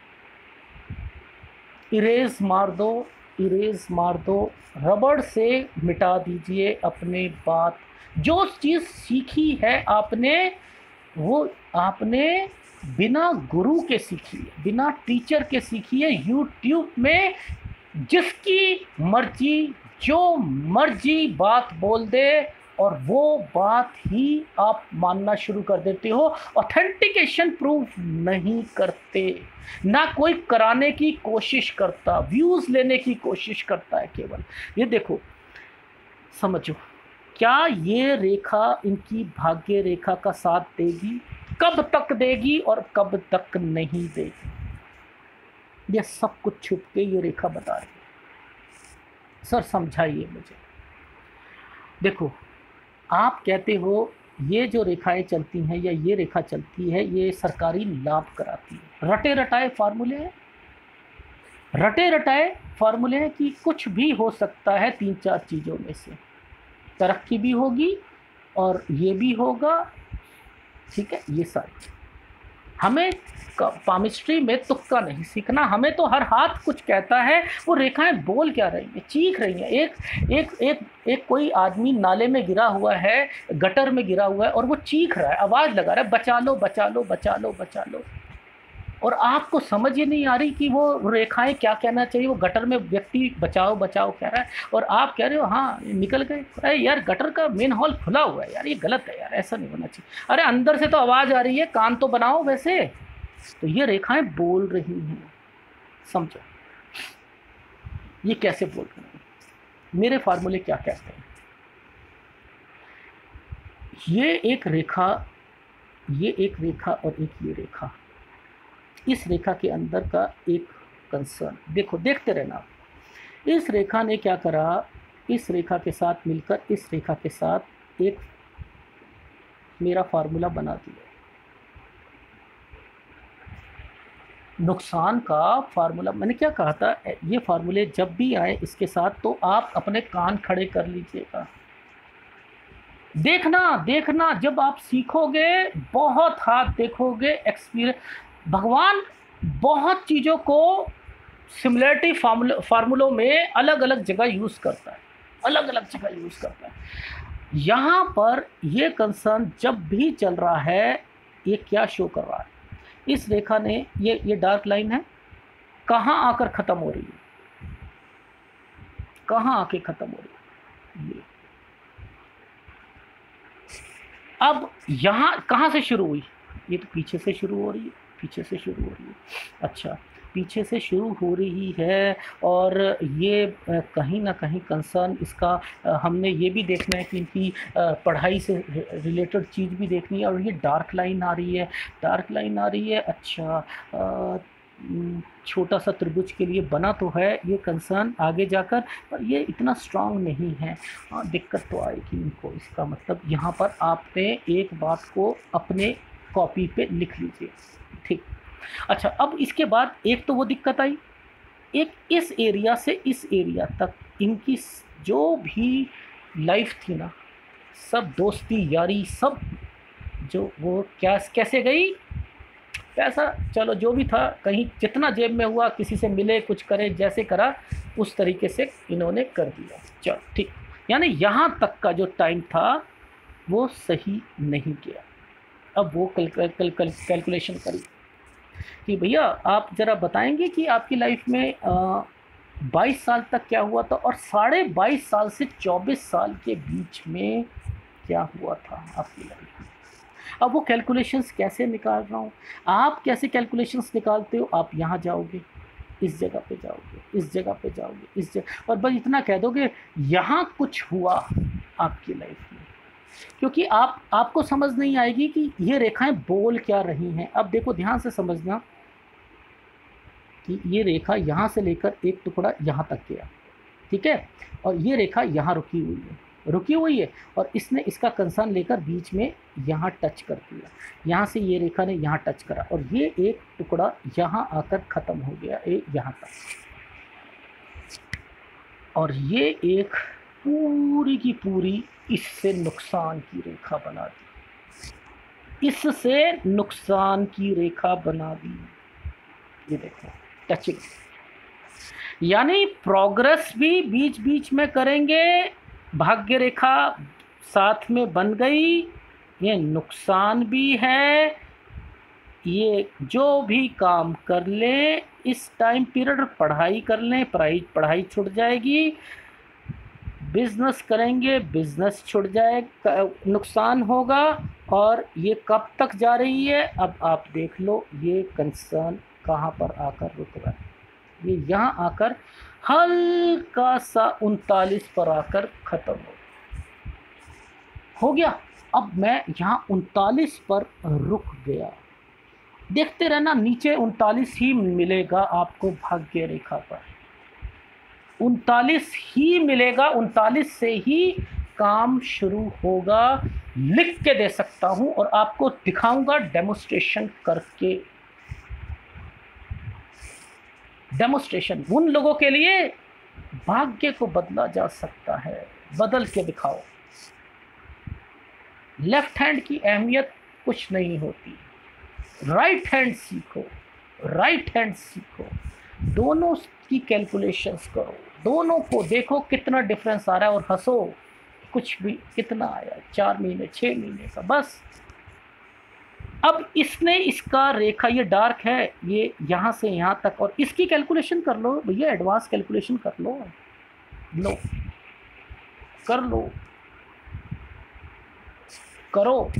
इरेज मार दो, इरेज मार दो, रबड़ से मिटा दीजिए अपने बात। जो चीज़ सीखी है आपने, वो आपने बिना गुरु के सीखिए, बिना टीचर के सीखिए, यूट्यूब में जिसकी मर्जी जो मर्जी बात बोल दे और वो बात ही आप मानना शुरू कर देते हो। ऑथेंटिकेशन प्रूफ नहीं करते, ना कोई कराने की कोशिश करता, व्यूज़ लेने की कोशिश करता है केवल। ये देखो, समझो, क्या ये रेखा इनकी भाग्य रेखा का साथ देगी? कब तक देगी और कब तक नहीं देगी? ये सब कुछ छुप के ये रेखा बता रही है। सर समझाइए मुझे। देखो, आप कहते हो ये जो रेखाएं चलती हैं या ये रेखा चलती है ये सरकारी लाभ कराती है। रटे रटाए फार्मूले हैं, रटे रटाए फार्मूले हैं कि कुछ भी हो सकता है 3-4 चीज़ों में से। तरक्की भी होगी और ये भी होगा, ठीक है। ये सारी हमें पामिस्ट्री में तुक्का नहीं सीखना, हमें तो हर हाथ कुछ कहता है। वो रेखाएं बोल क्या रही हैं, चीख रही हैं। एक कोई आदमी नाले में गिरा हुआ है, गटर में गिरा हुआ है और वो चीख रहा है, आवाज़ लगा रहा है, बचा लो बचा लो बचा लो बचा लो। और आपको समझ ही नहीं आ रही कि वो रेखाएं क्या कहना चाहिए। वो गटर में व्यक्ति बचाओ बचाओ कह रहा है और आप कह रहे हो हाँ निकल गए। अरे यार, गटर का मेन हॉल खुला हुआ है यार, ये गलत है यार, ऐसा नहीं होना चाहिए। अरे अंदर से तो आवाज़ आ रही है, कान तो बनाओ वैसे। तो ये रेखाएं बोल रही हैं, समझो ये कैसे बोल रही हैं। मेरे फार्मूले क्या कहते हैं? ये एक रेखा, ये एक रेखा और एक ये रेखा, इस रेखा के अंदर का एक कंसर्न देखो, देखते रहना। इस रेखा ने क्या करा, इस रेखा के साथ मिलकर इस रेखा के साथ एक मेरा फार्मूला बना दिया, नुकसान का फार्मूला। मैंने क्या कहा था, ये फार्मूले जब भी आए इसके साथ तो आप अपने कान खड़े कर लीजिएगा। देखना देखना, जब आप सीखोगे, बहुत हाथ देखोगे, एक्सपीरियंस। भगवान बहुत चीज़ों को सिमिलरिटी फार्मूलों में अलग अलग जगह यूज़ करता है, अलग अलग जगह यूज़ करता है। यहाँ पर ये कंसर्न जब भी चल रहा है, ये क्या शो कर रहा है, इस रेखा ने ये डार्क लाइन है, कहाँ आकर ख़त्म हो रही है, कहाँ आके ख़त्म हो रही है। ये अब यहाँ कहाँ से शुरू हुई, ये तो पीछे से शुरू हो रही है, पीछे से शुरू हो रही है। अच्छा, पीछे से शुरू हो रही है और ये कहीं ना कहीं कंसर्न इसका हमने ये भी देखना है कि इनकी पढ़ाई से रिलेटेड चीज़ भी देखनी है। और ये डार्क लाइन आ रही है, डार्क लाइन आ रही है। अच्छा, छोटा सा त्रिभुज के लिए बना तो है ये कंसर्न आगे जाकर, पर ये इतना स्ट्रांग नहीं है। हाँ, दिक्कत तो आएगी इनको। इसका मतलब यहाँ पर आपने एक बात को अपने कॉपी पे लिख लीजिए, ठीक। अच्छा, अब इसके बाद एक तो वो दिक्कत आई, एक इस एरिया से इस एरिया तक इनकी जो भी लाइफ थी ना, सब दोस्ती यारी सब जो वो क्या कैसे गई, पैसा चलो जो भी था, कहीं जितना जेब में हुआ, किसी से मिले, कुछ करे, जैसे करा उस तरीके से इन्होंने कर दिया। चलो ठीक, यानी यहाँ तक का जो टाइम था वो सही नहीं गया। अब वो कैलकुलेशन करी कि भैया आप ज़रा बताएंगे कि आपकी लाइफ में 22 साल तक क्या हुआ था और 22.5 साल से 24 साल के बीच में क्या हुआ था आपकी लाइफ में। अब वो कैलकुलेशंस कैसे निकाल रहा हूँ, आप कैसे कैलकुलेशंस निकालते हो, आप यहाँ जाओगे, इस जगह पे जाओगे, इस जगह पे जाओगे, इस जगह, और बस इतना कह दोगे यहाँ कुछ हुआ आपकी लाइफ में। क्योंकि आपको समझ नहीं आएगी कि ये रेखाएं बोल क्या रही हैं। अब देखो ध्यान से समझना कि ये रेखा यहाँ से लेकर एक टुकड़ा यहाँ तक गया, ठीक है, और ये रेखा यहाँ रुकी हुई है और इसने इसका कंसर्न लेकर बीच में यहाँ टच कर दिया, यहाँ से ये रेखा ने यहाँ टच करा और ये एक टुकड़ा यहाँ आकर ख़त्म हो गया यहाँ तक, और ये एक पूरी की पूरी इससे नुकसान की रेखा बना दी, इससे नुकसान की रेखा बना दी। ये देखो टचिंग, यानी प्रोग्रेस भी बीच बीच में करेंगे, भाग्य रेखा साथ में बन गई, ये नुकसान भी है, ये जो भी काम कर लें इस टाइम पीरियड, पढ़ाई कर लें, पढ़ाई छूट जाएगी, बिजनेस करेंगे बिजनेस छूट जाए, नुकसान होगा। और ये कब तक जा रही है अब आप देख लो, ये कंसर्न कहाँ पर आकर रुक रहा है, ये यहाँ आकर हल्का सा 39 पर आकर ख़त्म हो गया। अब मैं यहाँ 39 पर रुक गया, देखते रहना, नीचे 39 ही मिलेगा आपको भाग्य रेखा पर, 39 ही मिलेगा, 39 से ही काम शुरू होगा। लिख के दे सकता हूं और आपको दिखाऊंगा डेमोस्ट्रेशन करके। डेमोस्ट्रेशन उन लोगों के लिए भाग्य को बदला जा सकता है, बदल के दिखाओ। लेफ्ट हैंड की अहमियत कुछ नहीं होती, राइट हैंड सीखो, राइट हैंड सीखो, दोनों की कैलकुलेशंस करो, दोनों को देखो कितना डिफरेंस आ रहा है और हंसो, कुछ भी कितना आया, 4 महीने 6 महीने का बस। अब इसने इसका रेखा, ये डार्क है, ये यहाँ से यहाँ तक, और इसकी कैलकुलेशन कर लो भैया, एडवांस कैलकुलेशन कर लो, लो कर लो, करो,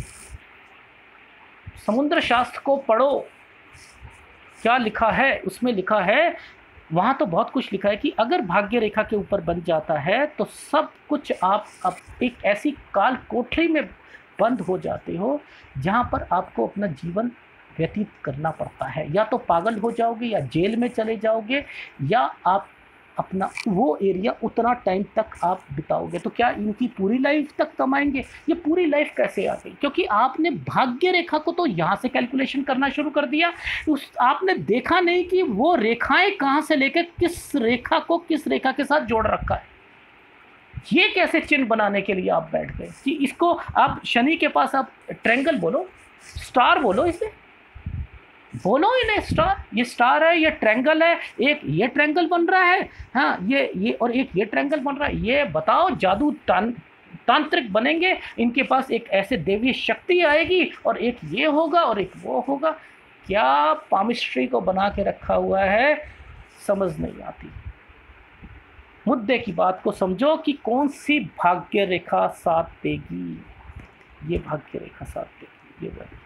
समुद्र शास्त्र को पढ़ो, क्या लिखा है उसमें, लिखा है वहाँ तो बहुत कुछ लिखा है कि अगर भाग्य रेखा के ऊपर बन जाता है तो सब कुछ आप अब एक ऐसी काल कोठरी में बंद हो जाते हो जहाँ पर आपको अपना जीवन व्यतीत करना पड़ता है, या तो पागल हो जाओगे या जेल में चले जाओगे, या आप अपना वो एरिया उतना टाइम तक आप बिताओगे। तो क्या इनकी पूरी लाइफ तक कमाएंगे? ये पूरी लाइफ कैसे आ गई? क्योंकि आपने भाग्य रेखा को तो यहाँ से कैलकुलेशन करना शुरू कर दिया, आपने देखा नहीं कि वो रेखाएं कहाँ से लेकर किस रेखा को किस रेखा के साथ जोड़ रखा है। ये कैसे चिन्ह बनाने के लिए आप बैठ गए कि इसको आप शनि के पास आप ट्रायंगल बोलो, स्टार बोलो, इसे बोलो इन्हें स्टार, ये स्टार है, ये ट्रायंगल है, एक ये ट्रायंगल बन रहा है, हाँ ये और एक ये ट्रायंगल बन रहा है। ये बताओ जादू तांत्रिक बनेंगे, इनके पास एक ऐसे देवी शक्ति आएगी और एक ये होगा और एक वो होगा। क्या पामिस्ट्री को बना के रखा हुआ है, समझ नहीं आती। मुद्दे की बात को समझो कि कौन सी भाग्य रेखा साथ देगी, ये भाग्य रेखा साथ देगी,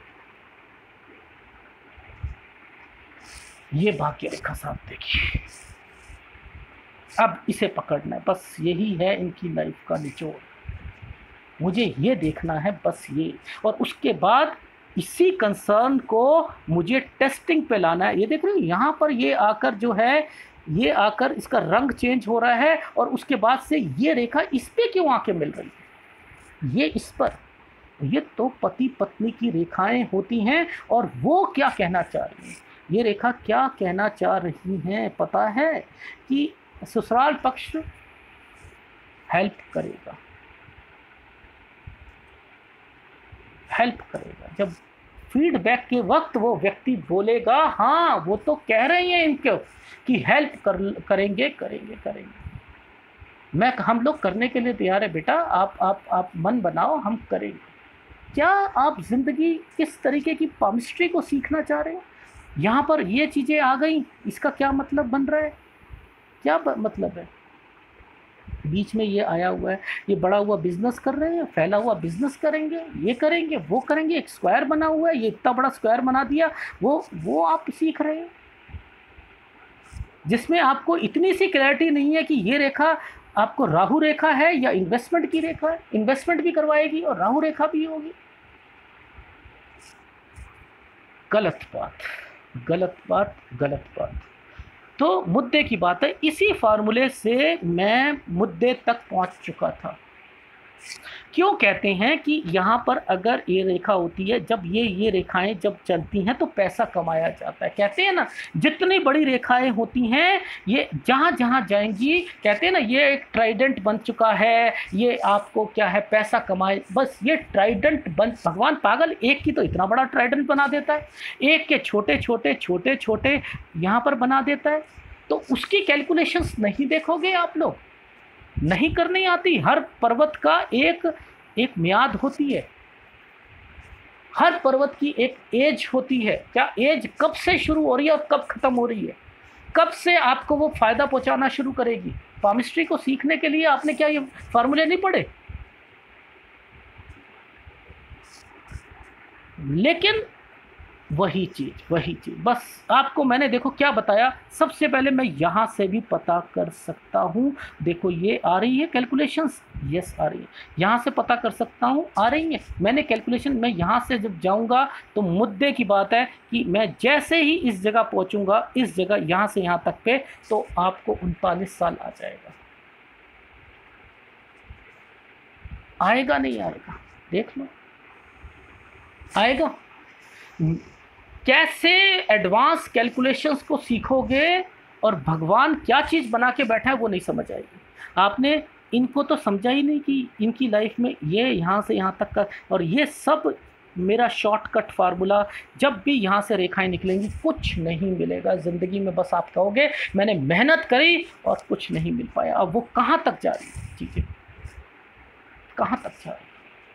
ये भाग्य रेखा साथ देगी। अब इसे पकड़ना है, बस यही है इनकी लाइफ का निचोड़, मुझे ये देखना है बस ये। और उसके बाद इसी कंसर्न को मुझे टेस्टिंग पे लाना है। ये देख रहे हो यहाँ पर ये आकर जो है, ये आकर इसका रंग चेंज हो रहा है और उसके बाद से ये रेखा इस पे क्यों आके मिल रही है, ये इस पर, ये तो पति पत्नी की रेखाएं होती हैं। और वो क्या कहना चाह रही है, ये रेखा क्या कहना चाह रही हैं पता है कि ससुराल पक्ष हेल्प करेगा, हेल्प करेगा। जब फीडबैक के वक्त वो व्यक्ति बोलेगा हाँ वो तो कह रहे हैं इनको कि हेल्प करेंगे करेंगे करेंगे, हम लोग करने के लिए तैयार है बेटा, आप मन बनाओ, हम करेंगे। क्या आप जिंदगी किस तरीके की पामिस्ट्री को सीखना चाह रहे हो? यहाँ पर ये चीज़ें आ गई, इसका क्या मतलब बन रहा है, क्या मतलब है? बीच में ये आया हुआ है, ये बड़ा हुआ बिजनेस कर रहे हैं, फैला हुआ बिजनेस करेंगे, ये करेंगे वो करेंगे, एक स्क्वायर बना हुआ है, ये इतना बड़ा स्क्वायर बना दिया, वो आप सीख रहे हैं, जिसमें आपको इतनी सी क्लैरिटी नहीं है कि ये रेखा आपको राहु रेखा है या इन्वेस्टमेंट की रेखा है। इन्वेस्टमेंट भी करवाएगी और राहु रेखा भी होगी। गलत बात, गलत बात, गलत बात। तो मुद्दे की बात है, इसी फार्मूले से मैं मुद्दे तक पहुंच चुका था। क्यों कहते हैं कि यहाँ पर अगर ये रेखा होती है, जब ये रेखाएं जब चलती हैं तो पैसा कमाया जाता है। कहते हैं ना जितनी बड़ी रेखाएं होती हैं ये जहाँ जहाँ जाएंगी, कहते हैं ना ये एक ट्राइडेंट बन चुका है, ये आपको क्या है पैसा कमाए, बस ये ट्राइडेंट बन, भगवान पागल, एक की तो इतना बड़ा ट्राइडेंट बना देता है, एक के छोटे छोटे छोटे छोटे यहाँ पर बना देता है। तो उसकी कैलकुलेशंस नहीं देखोगे आप लोग, नहीं करनी आती। हर पर्वत का एक म्याद होती है, हर पर्वत की एक एज होती है। क्या एज कब से शुरू हो रही है और कब खत्म हो रही है, कब से आपको वो फायदा पहुंचाना शुरू करेगी। केमिस्ट्री को सीखने के लिए आपने क्या ये फार्मूले नहीं पढ़े? लेकिन वही चीज़ बस आपको मैंने देखो क्या बताया। सबसे पहले मैं यहाँ से भी पता कर सकता हूँ, देखो ये आ रही है कैलकुलेशंस, यस आ रही है, यहाँ से पता कर सकता हूँ, आ रही है। मैंने कैलकुलेशन, मैं यहाँ से जब जाऊँगा तो मुद्दे की बात है कि मैं जैसे ही इस जगह पहुँचूँगा, इस जगह यहाँ से यहाँ तक पे, तो आपको 39 साल आ जाएगा। आएगा नहीं आएगा, देख लो आएगा। कैसे एडवांस कैलकुलेशंस को सीखोगे और भगवान क्या चीज़ बना के बैठा है वो नहीं समझ आएगी। आपने इनको तो समझा ही नहीं कि इनकी लाइफ में ये यहाँ से यहाँ तक का, और ये सब मेरा शॉर्टकट फार्मूला, जब भी यहाँ से रेखाएं निकलेंगी कुछ नहीं मिलेगा ज़िंदगी में। बस आप कहोगे मैंने मेहनत करी और कुछ नहीं मिल पाया। अब वो कहाँ तक जा रही है चीज़ें, कहाँ तक जा रही है?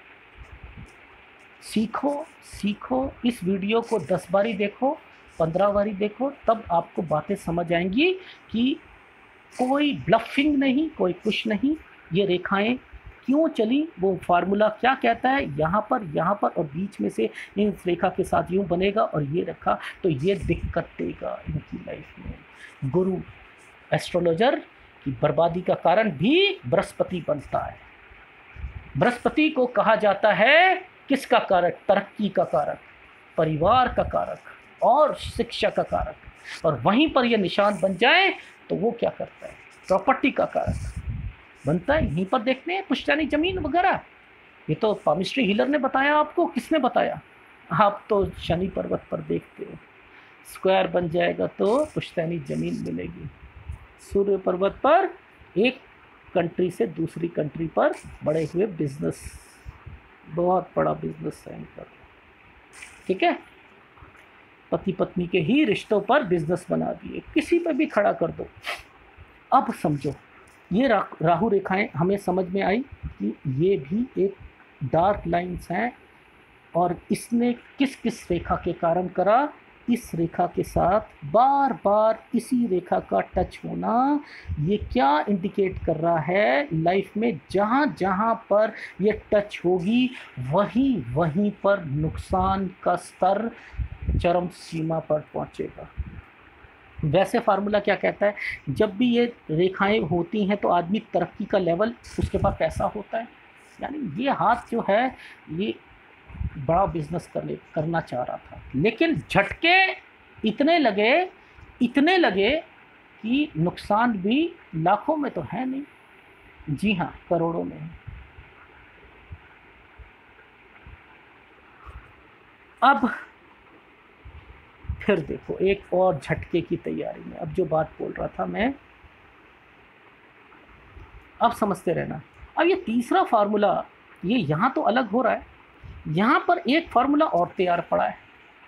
सीखो, इस वीडियो को 10 बारी देखो, 15 बारी देखो, तब आपको बातें समझ आएंगी कि कोई ब्लफिंग नहीं, कोई कुछ नहीं। ये रेखाएं क्यों चली, वो फार्मूला क्या कहता है, यहाँ पर और बीच में से इन रेखा के साथ यूँ बनेगा और ये रखा, तो ये दिक्कत देगा इनकी लाइफ में। गुरु एस्ट्रोलॉजर की बर्बादी का कारण भी बृहस्पति बनता है। बृहस्पति को कहा जाता है किसका कारक? तरक्की का कारक, परिवार का कारक और शिक्षा का कारक। और वहीं पर ये निशान बन जाए तो वो क्या करता है? प्रॉपर्टी का कारक बनता है। यहीं पर देखते हैं पुश्तैनी जमीन वगैरह। ये तो केमिस्ट्री हीलर ने बताया आपको, किसने बताया? आप तो शनि पर्वत पर देखते हो, स्क्वायर बन जाएगा तो पुश्तैनी जमीन मिलेगी। सूर्य पर्वत पर एक कंट्री से दूसरी कंट्री पर बढ़े हुए बिजनेस, बहुत बड़ा बिजनेस है इनका, ठीक है। पति पत्नी के ही रिश्तों पर बिजनेस बना दिए, किसी पर भी खड़ा कर दो। अब समझो ये राहु रेखाएं हमें समझ में आई कि ये भी एक डार्क लाइंस हैं, और इसने किस किस रेखा के कारण करा? इस रेखा के साथ बार बार इसी रेखा का टच होना, ये क्या इंडिकेट कर रहा है? लाइफ में जहाँ जहाँ पर ये टच होगी वहीं पर नुकसान का स्तर चरम सीमा पर पहुँचेगा। वैसे फार्मूला क्या कहता है? जब भी ये रेखाएं होती हैं तो आदमी तरक्की का लेवल उसके पास पैसा होता है। यानी ये हाथ जो है ये बड़ा बिजनेस करना चाह रहा था, लेकिन झटके इतने लगे कि नुकसान भी लाखों में तो है नहीं, जी हाँ करोड़ों में है। अब फिर देखो एक और झटके की तैयारी में, अब जो बात बोल रहा था मैं, अब समझते रहना। अब ये तीसरा फार्मूला ये यहाँ तो अलग हो रहा है, यहाँ पर एक फार्मूला और तैयार पड़ा है,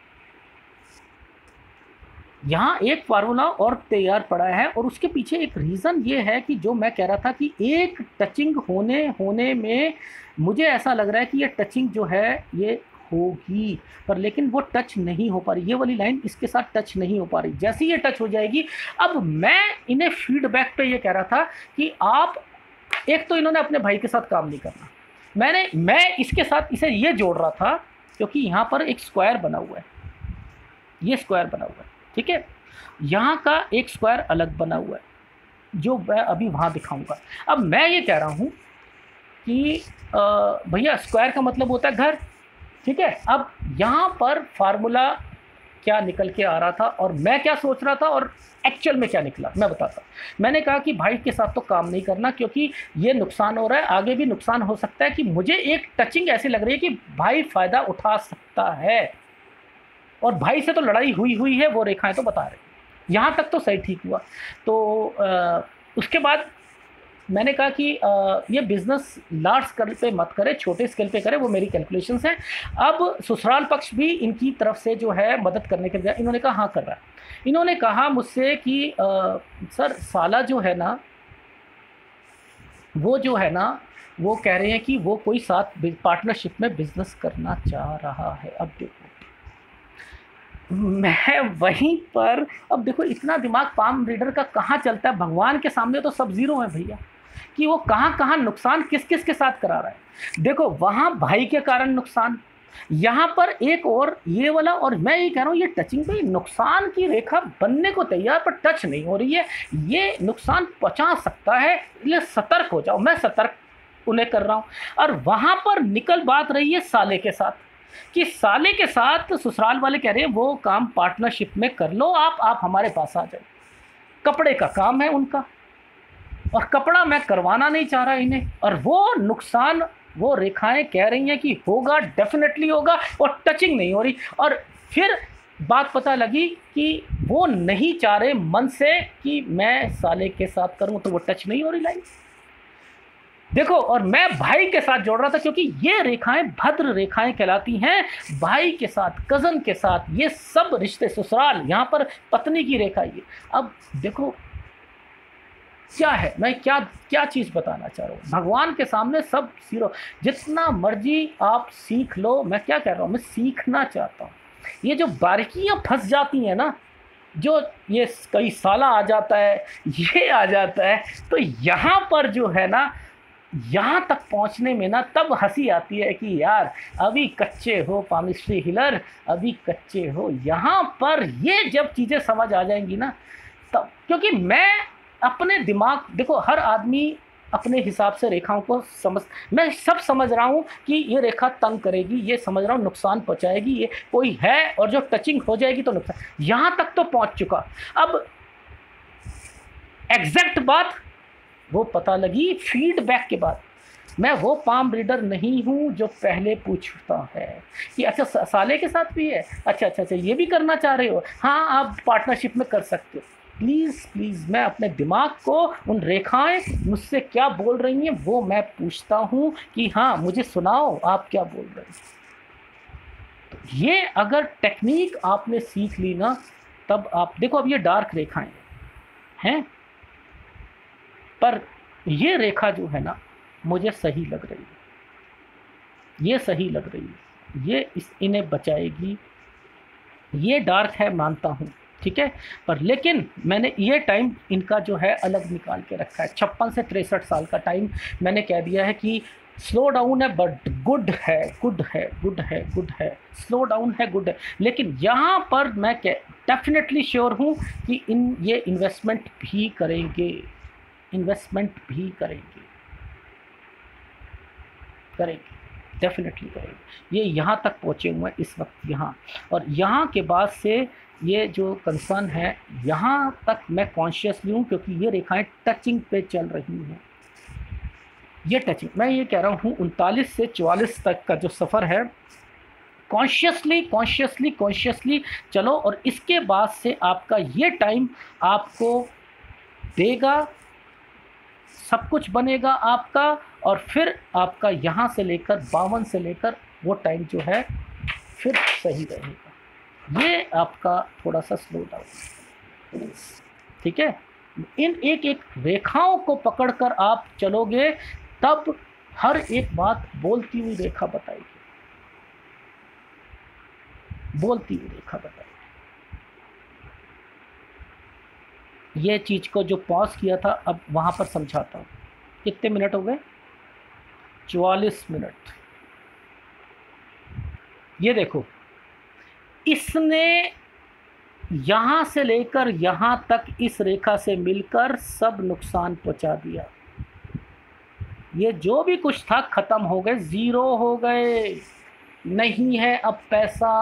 यहाँ एक फार्मूला और तैयार पड़ा है। और उसके पीछे एक रीज़न ये है कि जो मैं कह रहा था कि एक टचिंग होने में मुझे ऐसा लग रहा है कि ये टचिंग जो है ये होगी, पर लेकिन वो टच नहीं हो पा रही। ये वाली लाइन इसके साथ टच नहीं हो पा रही, जैसे ये टच हो जाएगी। अब मैं इन्हें फीडबैक पे ये कह रहा था कि आप, एक तो इन्होंने अपने भाई के साथ काम नहीं करना, मैं इसके साथ इसे ये जोड़ रहा था क्योंकि यहाँ पर एक स्क्वायर बना हुआ है, ये स्क्वायर बना हुआ है, ठीक है। यहाँ का एक स्क्वायर अलग बना हुआ है जो मैं अभी वहाँ दिखाऊंगा। अब मैं ये कह रहा हूँ कि भैया स्क्वायर का मतलब होता है घर, ठीक है। अब यहाँ पर फार्मूला क्या निकल के आ रहा था और मैं क्या सोच रहा था और एक्चुअल में क्या निकला मैं बताता। मैंने कहा कि भाई के साथ तो काम नहीं करना क्योंकि ये नुकसान हो रहा है, आगे भी नुकसान हो सकता है। कि मुझे एक टचिंग ऐसी लग रही है कि भाई फ़ायदा उठा सकता है, और भाई से तो लड़ाई हुई है, वो रेखाएं तो बता रही। यहाँ तक तो सही ठीक हुआ। तो उसके बाद मैंने कहा कि ये बिज़नेस लार्ज स्केल पे मत करे, छोटे स्केल पे करे, वो मेरी कैलकुलेशंस हैं। अब ससुराल पक्ष भी इनकी तरफ से जो है मदद करने के लिए इन्होंने कहा हाँ कर रहा है। इन्होंने कहा मुझसे कि सर साला जो है ना वो जो है ना वो कह रहे हैं कि वो कोई साथ पार्टनरशिप में बिजनेस करना चाह रहा है। अब देखो मैं वहीं पर, अब देखो इतना दिमाग पाम रीडर का कहाँ चलता है, भगवान के सामने तो सब जीरो है भैया, कि वो कहाँ कहाँ नुकसान किस किस के साथ करा रहा है। देखो वहाँ भाई के कारण नुकसान, यहाँ पर एक और ये वाला, और मैं ये कह रहा हूँ ये टचिंग पे नुकसान की रेखा बनने को तैयार पर टच नहीं हो रही है, ये नुकसान पहुँचा सकता है, इसलिए सतर्क हो जाओ। मैं सतर्क उन्हें कर रहा हूँ। और वहाँ पर निकल बात रही है साले के साथ, कि साले के साथ ससुराल वाले कह रहे हैं वो काम पार्टनरशिप में कर लो, आप हमारे पास आ जाओ। कपड़े का काम है उनका, और कपड़ा मैं करवाना नहीं चाह रहा इन्हें, और वो नुकसान वो रेखाएं कह रही हैं कि होगा, डेफिनेटली होगा, और टचिंग नहीं हो रही। और फिर बात पता लगी कि वो नहीं चाह रहे मन से कि मैं साले के साथ करूं, तो वो टच नहीं हो रही लाइन। देखो, और मैं भाई के साथ जोड़ रहा था क्योंकि ये रेखाएं भद्र रेखाएं कहलाती हैं। भाई के साथ, कज़न के साथ, ये सब रिश्ते, ससुराल, यहाँ पर पत्नी की रेखा ये। अब देखो क्या है, मैं क्या क्या चीज़ बताना चाह रहा हूँ, भगवान के सामने सब जीरो। जितना मर्जी आप सीख लो, मैं क्या कह रहा हूँ, मैं सीखना चाहता हूँ। ये जो बारीकियाँ फंस जाती हैं ना, जो ये कई साला आ जाता है, ये आ जाता है, तो यहाँ पर जो है ना, यहाँ तक पहुँचने में ना तब हंसी आती है कि यार अभी कच्चे हो पामिस्ट्री हिलर, अभी कच्चे हो। यहाँ पर ये जब चीज़ें समझ आ जाएंगी ना तब, क्योंकि मैं अपने दिमाग, देखो हर आदमी अपने हिसाब से रेखाओं को मैं सब समझ रहा हूँ कि ये रेखा तंग करेगी, ये समझ रहा हूँ नुकसान पहुँचाएगी, ये कोई है, और जो टचिंग हो जाएगी तो नुकसान, यहाँ तक तो पहुँच चुका। अब एग्जैक्ट बात वो पता लगी फीडबैक के बाद। मैं वो पाम रीडर नहीं हूँ जो पहले पूछता है कि अच्छा साले के साथ भी है, अच्छा ये भी करना चाह रहे हो, हाँ आप पार्टनरशिप में कर सकते हो। प्लीज़ प्लीज़, मैं अपने दिमाग को, उन रेखाएं मुझसे क्या बोल रही हैं वो मैं पूछता हूँ कि हाँ मुझे सुनाओ आप क्या बोल रहे हैं। तो ये अगर टेक्निक आपने सीख ली ना, तब आप देखो, अब ये डार्क रेखाएं हैं, पर ये रेखा जो है ना मुझे सही लग रही है, ये सही लग रही है, ये इन्हें बचाएगी। ये डार्क है मानता हूँ, ठीक है, पर लेकिन मैंने ये टाइम इनका जो है अलग निकाल के रखा है। 56 से 63 साल का टाइम मैंने कह दिया है कि स्लो डाउन है बट गुड है, गुड है, गुड है, गुड है, स्लो डाउन है, गुड है। लेकिन यहाँ पर मैं डेफिनेटली श्योर हूँ कि ये इन्वेस्टमेंट भी करेंगे, इन्वेस्टमेंट भी करेंगे, डेफिनेटली करेंगे। ये यहाँ तक पहुँचे हुए हैं इस वक्त यहाँ, और यहाँ के बाद से ये जो कंसर्न है यहाँ तक मैं कॉन्शियसली हूँ, क्योंकि ये रेखाएं टचिंग पे चल रही हैं। ये टचिंग, मैं ये कह रहा हूँ 39 से 44 तक का जो सफ़र है, कॉन्शियसली चलो, और इसके बाद से आपका ये टाइम आपको देगा, सब कुछ बनेगा आपका, और फिर आपका यहाँ से लेकर 52 से लेकर वो टाइम जो है फिर सही रहेगा। ये आपका थोड़ा सा स्लो डाउन, ठीक है। इन एक एक रेखाओं को पकड़कर आप चलोगे, तब हर एक बात बोलती हुई रेखा बताएगी, बोलती हुई रेखा बताएगी। ये चीज़ को जो पॉज किया था अब वहाँ पर समझाता हूँ। कितने मिनट हो गए? 44 मिनट। ये देखो, इसने यहाँ से लेकर यहाँ तक इस रेखा से मिलकर सब नुकसान पहुँचा दिया। ये जो भी कुछ था ख़त्म हो गए, ज़ीरो हो गए, नहीं है अब पैसा,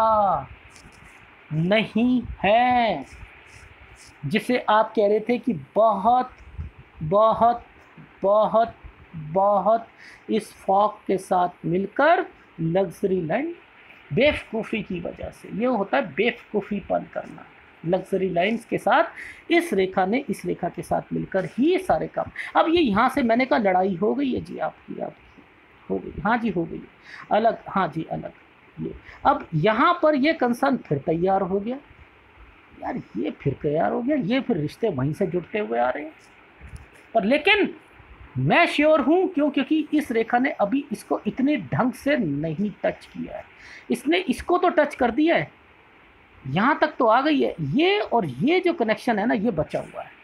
नहीं है। जिसे आप कह रहे थे कि बहुत बहुत बहुत बहुत इस फॉग के साथ मिलकर लग्जरी लाइन, बेवकूफ़ी की वजह से ये होता है, बेवकूफ़ीपन करना। लग्जरी लाइन्स के साथ इस रेखा ने इस रेखा के साथ मिलकर ही सारे काम। अब ये यहाँ से मैंने कहा लड़ाई हो गई है जी, आपकी हो गई, हाँ जी हो गई, अलग, हाँ जी अलग। ये अब यहाँ पर ये कंसर्न फिर तैयार हो गया, यार ये फिर तैयार हो गया, ये फिर रिश्ते वहीं से जुड़ते हुए आ रहे हैं। पर लेकिन मैं श्योर हूँ, क्योंकि इस रेखा ने अभी इसको इतने ढंग से नहीं टच किया है। इसने इसको तो टच कर दिया है, यहाँ तक तो आ गई है ये, और ये जो कनेक्शन है ना ये बचा हुआ है।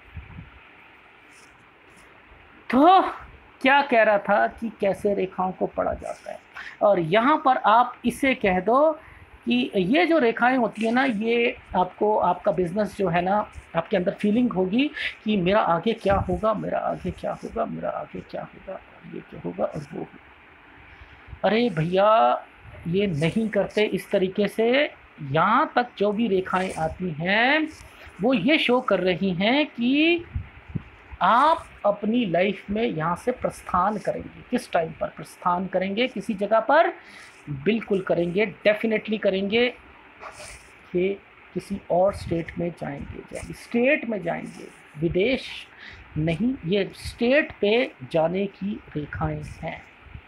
तो क्या कह रहा था कि कैसे रेखाओं को पढ़ा जाता है, और यहाँ पर आप इसे कह दो कि ये जो रेखाएं होती है ना, ये आपको आपका बिजनेस जो है ना, आपके अंदर फीलिंग होगी कि मेरा आगे क्या होगा, मेरा आगे क्या होगा, मेरा आगे क्या होगा, ये क्या होगा और वो होगा। अरे भैया ये नहीं करते इस तरीके से। यहाँ तक जो भी रेखाएं आती हैं वो ये शो कर रही हैं कि आप अपनी लाइफ में यहाँ से प्रस्थान करेंगे। किस टाइम पर प्रस्थान करेंगे? किसी जगह पर बिल्कुल करेंगे, डेफिनेटली करेंगे कि किसी और स्टेट में जाएंगे, स्टेट में जाएंगे, विदेश नहीं, ये स्टेट पे जाने की रेखाएं हैं।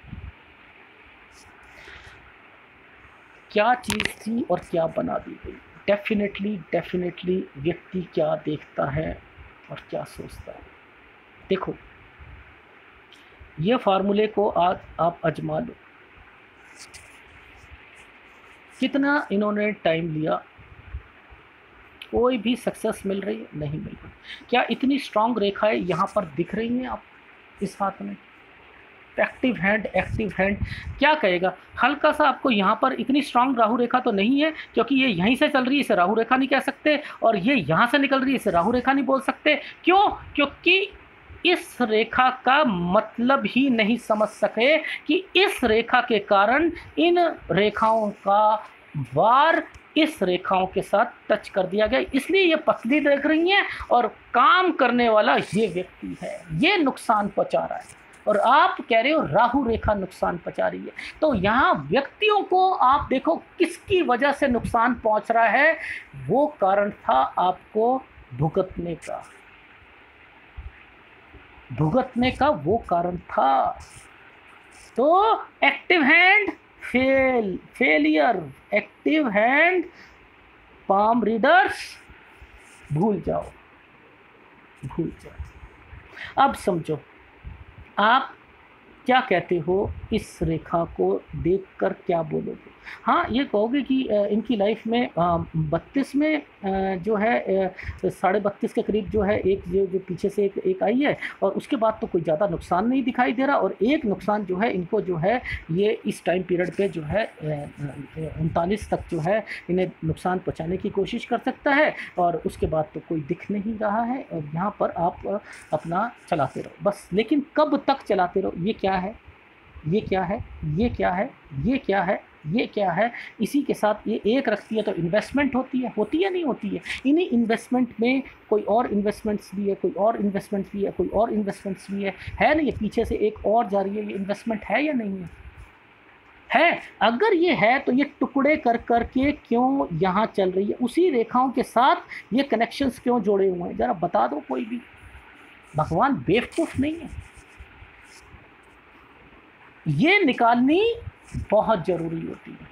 क्या चीज़ थी और क्या बना दी गई? डेफिनेटली व्यक्ति क्या देखता है और क्या सोचता है। देखो ये फार्मूले को आज आप आजमा लो। कितना इन्होंने टाइम लिया, कोई भी सक्सेस मिल रही है? नहीं मिल रही। क्या इतनी स्ट्रांग रेखाएं यहाँ पर दिख रही हैं आप इस हाथ में? एक्टिव हैंड क्या कहेगा? हल्का सा आपको यहाँ पर इतनी स्ट्रांग राहु रेखा तो नहीं है, क्योंकि ये यहीं से चल रही है, इसे राहु रेखा नहीं कह सकते, और ये यहाँ से निकल रही है, इसे राहु रेखा नहीं बोल सकते। क्यों? क्योंकि इस रेखा का मतलब ही नहीं समझ सके कि इस रेखा के कारण इन रेखाओं का वार इस रेखाओं के साथ टच कर दिया गया, इसलिए ये पतली देख रही हैं, और काम करने वाला ये व्यक्ति है, ये नुकसान पहुंचा रहा है, और आप कह रहे हो राहु रेखा नुकसान पहुंचा रही है। तो यहाँ व्यक्तियों को आप देखो किसकी वजह से नुकसान पहुंच रहा है, वो कारण था आपको भुगतने का वो कारण था। तो active hand failure, active hand palm readers भूल जाओ। अब समझो आप क्या कहते हो, इस रेखा को देखकर क्या बोलोगे? हाँ, ये कहोगे कि इनकी लाइफ में 32 में जो है 32.5 के करीब जो है एक जो पीछे से एक आई है, और उसके बाद तो कोई ज़्यादा नुकसान नहीं दिखाई दे रहा, और एक नुकसान जो है इनको जो है ये इस टाइम पीरियड पे जो है 39 तक जो है इन्हें नुकसान पहुँचाने की कोशिश कर सकता है, और उसके बाद तो कोई दिख नहीं रहा है, और यहाँ पर आप अपना चलाते रहो बस। लेकिन कब तक चलाते रहो? ये क्या है, ये क्या है, ये क्या है, ये क्या है, ये क्या है? इसी के साथ ये एक रखती है तो इन्वेस्टमेंट होती है नहीं होती है? इन्हीं इन्वेस्टमेंट में कोई और इन्वेस्टमेंट्स भी है, कोई और इन्वेस्टमेंट्स भी है, कोई और इन्वेस्टमेंट्स भी है ना? ये पीछे से एक और जा रही है, ये इन्वेस्टमेंट है या नहीं है? अगर ये है तो ये टुकड़े कर के क्यों यहाँ चल रही है? उसी रेखाओं के साथ ये कनेक्शंस क्यों जोड़े हुए हैं? ज़रा बता दो कोई भी। भगवान बेवकूफ़ नहीं है। ये निकालनी बहुत ज़रूरी होती है।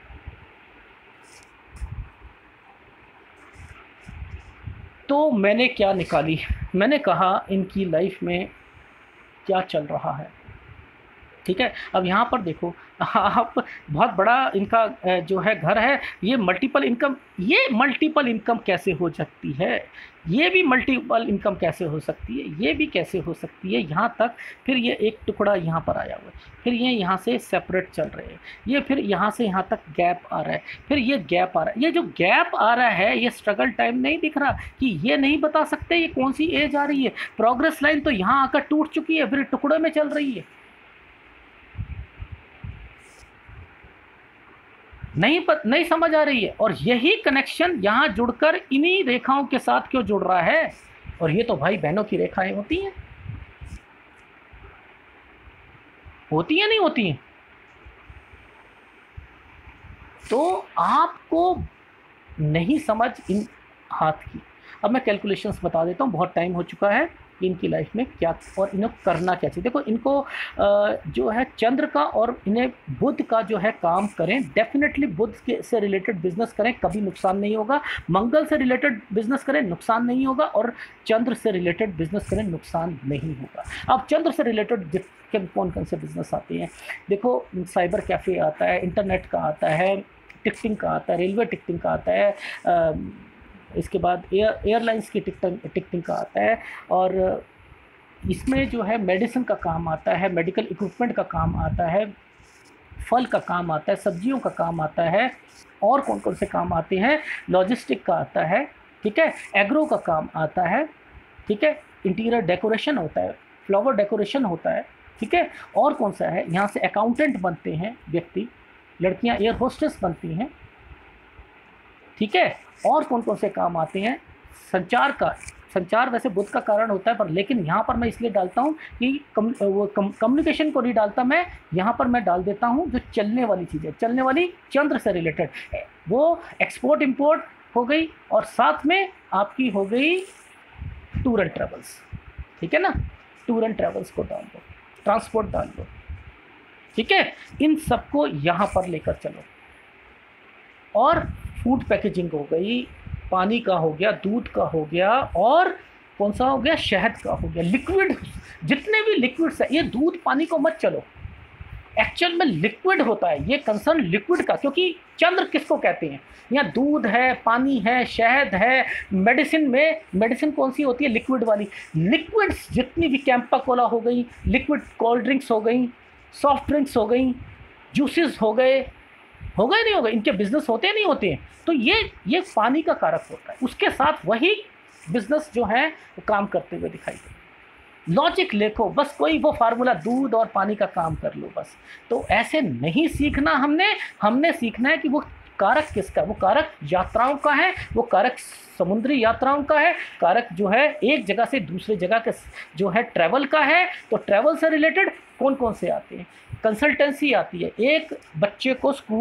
तो मैंने क्या निकाली? मैंने कहा इनकी लाइफ में क्या चल रहा है, ठीक है? अब यहाँ पर देखो आप, बहुत बड़ा इनका जो है घर है, ये मल्टीपल इनकम कैसे हो सकती है? ये भी मल्टीपल इनकम कैसे हो सकती है? ये भी कैसे हो सकती है? यहाँ तक फिर ये एक टुकड़ा यहाँ पर आया हुआ है, फिर ये यहाँ से सेपरेट चल रहे हैं, ये फिर यहाँ से यहाँ तक गैप आ रहा है, फिर ये गैप आ रहा है। ये जो गैप आ रहा है, ये स्ट्रगल टाइम नहीं दिख रहा कि ये नहीं बता सकते ये कौन सी एज आ रही है? प्रोग्रेस लाइन तो यहाँ आकर टूट चुकी है, फिर टुकड़े में चल रही है। नहीं समझ आ रही है। और यही कनेक्शन यहाँ जुड़कर इन्हीं रेखाओं के साथ क्यों जुड़ रहा है? और ये तो भाई बहनों की रेखाएं होती हैं नहीं होती हैं? तो आपको नहीं समझ इन हाथ की। अब मैं कैलकुलेशंस बता देता हूँ, बहुत टाइम हो चुका है, कि इनकी लाइफ में क्या और इन्हें करना क्या चाहिए। देखो इनको जो है चंद्र का और इन्हें बुध का जो है काम करें, डेफिनेटली बुध के से रिलेटेड बिजनेस करें, कभी नुकसान नहीं होगा। मंगल से रिलेटेड बिजनेस करें, नुकसान नहीं होगा। और चंद्र से रिलेटेड बिजनेस करें, नुकसान नहीं होगा। अब चंद्र से रिलेटेड कौन कौन से बिजनेस आते हैं, देखो साइबर कैफ़े आता है, इंटरनेट का आता है, टिकटिंग का आता है, रेलवे टिकटिंग का आता है, इसके बाद एयरलाइंस की टिकटिंग का आता है। और इसमें जो है मेडिसिन का काम आता है, मेडिकल इक्विपमेंट का काम आता है, फल का काम आता है, सब्जियों का काम आता है। और कौन कौन से काम आते हैं, लॉजिस्टिक का आता है, ठीक है, एग्रो का काम आता है, ठीक है, इंटीरियर डेकोरेशन होता है, फ्लावर डेकोरेशन होता है, ठीक है। और कौन सा है, यहाँ से अकाउंटेंट बनते हैं व्यक्ति, लड़कियाँ एयर होस्टेस बनती हैं, ठीक है। और कौन कौन से काम आते हैं, संचार का, संचार वैसे बुध का कारण होता है, पर लेकिन यहाँ पर मैं इसलिए डालता हूँ कि कम्युनिकेशन को नहीं डालता मैं, यहाँ पर मैं डाल देता हूँ जो चलने वाली चीज़ें, चलने वाली चंद्र से रिलेटेड, वो एक्सपोर्ट इंपोर्ट हो गई, और साथ में आपकी हो गई टूर एंड ट्रेवल्स, ठीक है ना, टूर एंड ट्रेवल्स को डाल दो, ट्रांसपोर्ट डाल दो, ठीक है। इन सबको यहाँ पर लेकर चलो। और फूड पैकेजिंग हो गई, पानी का हो गया, दूध का हो गया, और कौन सा हो गया, शहद का हो गया, लिक्विड, जितने भी लिक्विड्स है, ये दूध पानी को मत चलो, एक्चुअल में लिक्विड होता है, ये कंसर्न लिक्विड का, क्योंकि चंद्र किसको कहते हैं, यहाँ दूध है, पानी है, शहद है, मेडिसिन में, मेडिसिन कौन सी होती है, लिक्विड वाली, लिक्विड्स जितनी भी, कैंपा कोला हो गई, लिक्विड कोल्ड ड्रिंक्स हो गई, सॉफ्ट ड्रिंक्स हो गई, जूसेस हो गए नहीं हो गए, इनके बिजनेस होते नहीं होते हैं। तो ये पानी का कारक होता है, उसके साथ वही बिजनेस जो है वो काम करते हुए दिखाई दे। लॉजिक लिखो बस, कोई वो फार्मूला दूध और पानी का काम कर लो बस। तो ऐसे नहीं सीखना, हमने सीखना है कि वो कारक किसका, वो कारक यात्राओं का है, वो कारक समुद्री यात्राओं का है, कारक जो है एक जगह से दूसरे जगह के जो है ट्रैवल का है। तो ट्रैवल से रिलेटेड कौन कौन से आते हैं, कंसल्टेंसी आती है, एक बच्चे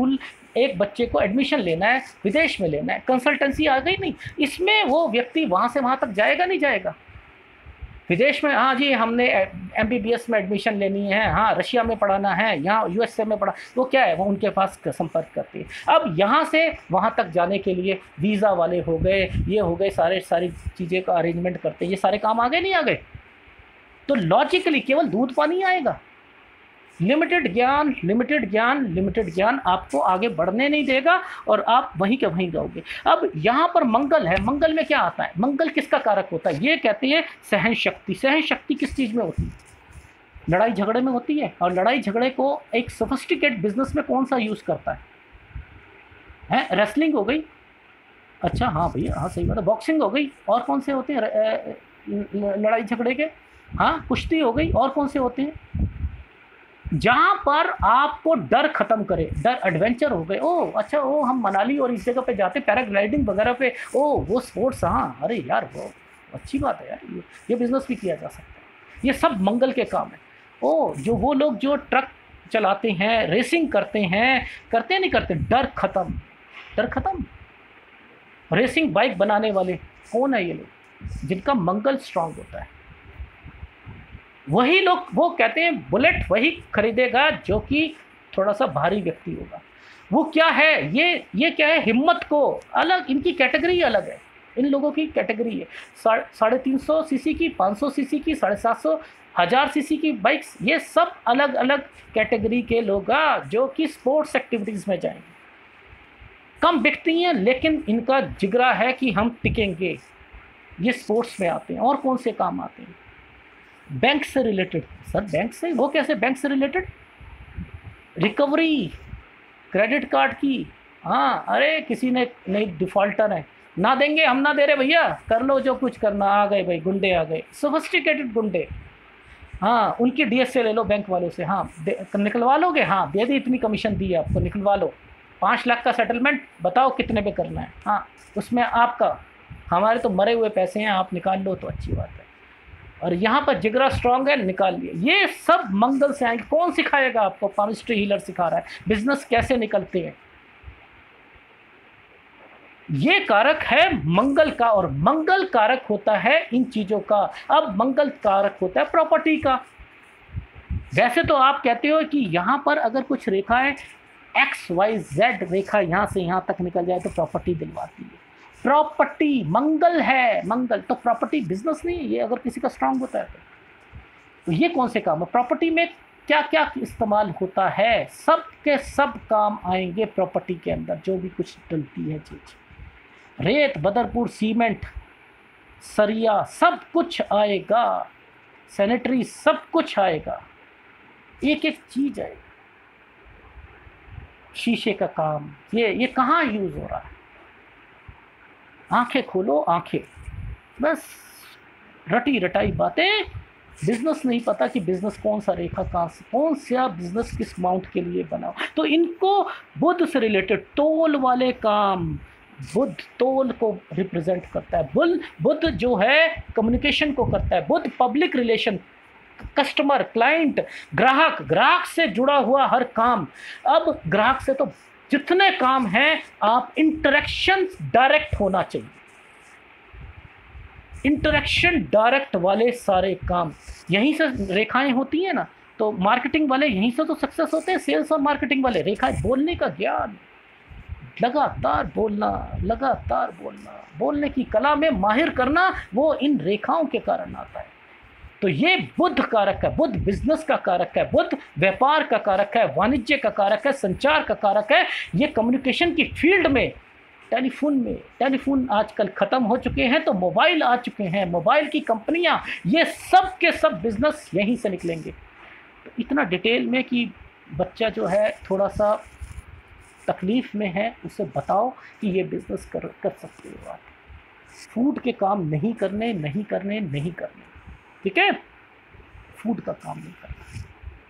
को एडमिशन लेना है, विदेश में लेना है, कंसल्टेंसी आ गई नहीं, इसमें वो व्यक्ति वहाँ से वहाँ तक जाएगा नहीं जाएगा, विदेश में, हाँ जी हमने MBBS में एडमिशन लेनी है, हाँ रशिया में पढ़ाना है, यहाँ USA में पढ़ा, वो क्या है, वो उनके पास संपर्क करते हैं। अब यहाँ से वहाँ तक जाने के लिए वीज़ा वाले हो गए, ये हो गए, सारी चीज़ें का अरेंजमेंट करते हैं, ये सारे काम आ गए नहीं आ गए। तो लॉजिकली केवल दूध पानी आएगा, लिमिटेड ज्ञान आपको आगे बढ़ने नहीं देगा, और आप वहीं के वहीं जाओगे। अब यहाँ पर मंगल है, मंगल में क्या आता है, मंगल किसका कारक होता है, ये कहते हैं सहन शक्ति। सहन शक्ति किस चीज़ में होती है, लड़ाई झगड़े में होती है। और लड़ाई झगड़े को एक सोफिस्टिकेट बिजनेस में कौन सा यूज़ करता है, रेसलिंग हो गई, अच्छा हाँ भैया, हाँ सही बात है, बॉक्सिंग हो गई, और कौन से होते हैं लड़ाई झगड़े के, हाँ कुश्ती हो गई, और कौन से होते हैं, जहाँ पर आपको डर खत्म करे, डर, एडवेंचर हो गए, ओ अच्छा ओ हम मनाली और इस जगह पे जाते, पैराग्लाइडिंग वगैरह पे, ओ वो स्पोर्ट्स, हाँ अरे यार वो अच्छी बात है यार, ये बिजनेस भी किया जा सकता है, ये सब मंगल के काम है। ओ जो वो लोग जो ट्रक चलाते हैं, रेसिंग करते हैं, करते नहीं करते, डर खत्म, रेसिंग बाइक बनाने वाले कौन है, ये लोग जिनका मंगल स्ट्रांग होता है, वही लोग, वो कहते हैं बुलेट वही खरीदेगा जो कि थोड़ा सा भारी व्यक्ति होगा। वो क्या है, ये क्या है, हिम्मत को अलग, इनकी कैटेगरी अलग है, इन लोगों की कैटेगरी है 350 सीसी की, 500 सीसी की, 750, 1000 सीसी की बाइक्स, ये सब अलग अलग कैटेगरी के लोग जो कि स्पोर्ट्स एक्टिविटीज़ में जाएंगे। कम बिकती हैं लेकिन इनका जिगरा है कि हम टिकेंगे, ये स्पोर्ट्स में आते हैं। और कौन से काम आते हैं, बैंक से रिलेटेड, सर बैंक से, वो कैसे बैंक से रिलेटेड, रिकवरी क्रेडिट कार्ड की, हाँ अरे किसी ने नहीं, डिफ़ॉल्टर है, ना देंगे, हम ना दे रहे भैया, कर लो जो कुछ करना, आ गए भाई गुंडे आ गए, सोफिस्टिकेटेड गुंडे, हाँ उनकी DSA ले लो बैंक वालों से, हाँ निकलवा लोगे, हाँ दे दी, इतनी कमीशन दी है आपको, निकलवा लो, 5 लाख का सेटलमेंट, बताओ कितने पे करना है, हाँ उसमें आपका, हमारे तो मरे हुए पैसे हैं, आप निकाल लो तो अच्छी बात है, और यहाँ पर जिगरा स्ट्रांग है, निकाल लिए। ये सब मंगल से आएंगे। कौन सिखाएगा आपको, पामिस्ट्री हीलर सिखा रहा है बिजनेस कैसे निकलते हैं, ये कारक है मंगल का, और मंगल कारक होता है इन चीज़ों का। अब मंगल कारक होता है प्रॉपर्टी का। वैसे तो आप कहते हो कि यहाँ पर अगर कुछ रेखाएं XYZ रेखा यहाँ से यहाँ तक निकल जाए तो प्रॉपर्टी दिलवाती है। प्रॉपर्टी मंगल है, मंगल तो प्रॉपर्टी बिजनेस नहीं है ये, अगर किसी का स्ट्रांग होता है तो ये कौन से काम है प्रॉपर्टी में, क्या क्या इस्तेमाल होता है, सब के सब काम आएंगे प्रॉपर्टी के अंदर। जो भी कुछ डलती है चीज़, रेत, बदरपुर, सीमेंट, सरिया, सब कुछ आएगा, सैनिटरी, सब कुछ आएगा, एक एक चीज आएगी। शीशे का काम, ये कहाँ यूज हो रहा है? आंखें खोलो, आंखें, बस रटी रटाई बातें। बिजनेस नहीं पता कि बिजनेस कौन सा रेखा कहाँ से, कौन सा बिजनेस किस अमाउंट के लिए बनाओ। तो इनको बुध से रिलेटेड तोल वाले काम, बुध तोल को रिप्रेजेंट करता है। बुध जो है कम्युनिकेशन को करता है। Budh public relation, customer, client, ग्राहक, ग्राहक से जुड़ा हुआ हर काम। अब ग्राहक से तो जितने काम हैं, आप इंटरेक्शन डायरेक्ट होना चाहिए, इंटरेक्शन डायरेक्ट वाले सारे काम यहीं से रेखाएं होती हैं ना। तो मार्केटिंग वाले यहीं से तो सक्सेस होते हैं, सेल्स और मार्केटिंग वाले। रेखाएं, बोलने का ज्ञान, लगातार बोलना, लगातार बोलना, बोलने की कला में माहिर करना, वो इन रेखाओं के कारण आता है। तो ये बुध कारक है, बुध बिजनेस का कारक है, बुध व्यापार का कारक है, वाणिज्य का कारक है, संचार का कारक है। ये कम्युनिकेशन की फील्ड में, टेलीफोन आजकल ख़त्म हो चुके हैं तो मोबाइल आ चुके हैं, मोबाइल की कंपनियां, ये सब के सब बिजनेस यहीं से निकलेंगे। तो इतना डिटेल में कि बच्चा जो है थोड़ा सा तकलीफ़ में है, उसे बताओ कि ये बिज़नेस कर सकते हो आप। फूड के काम नहीं करने, नहीं करने, नहीं करने, ठीक है? फूड का काम नहीं करना।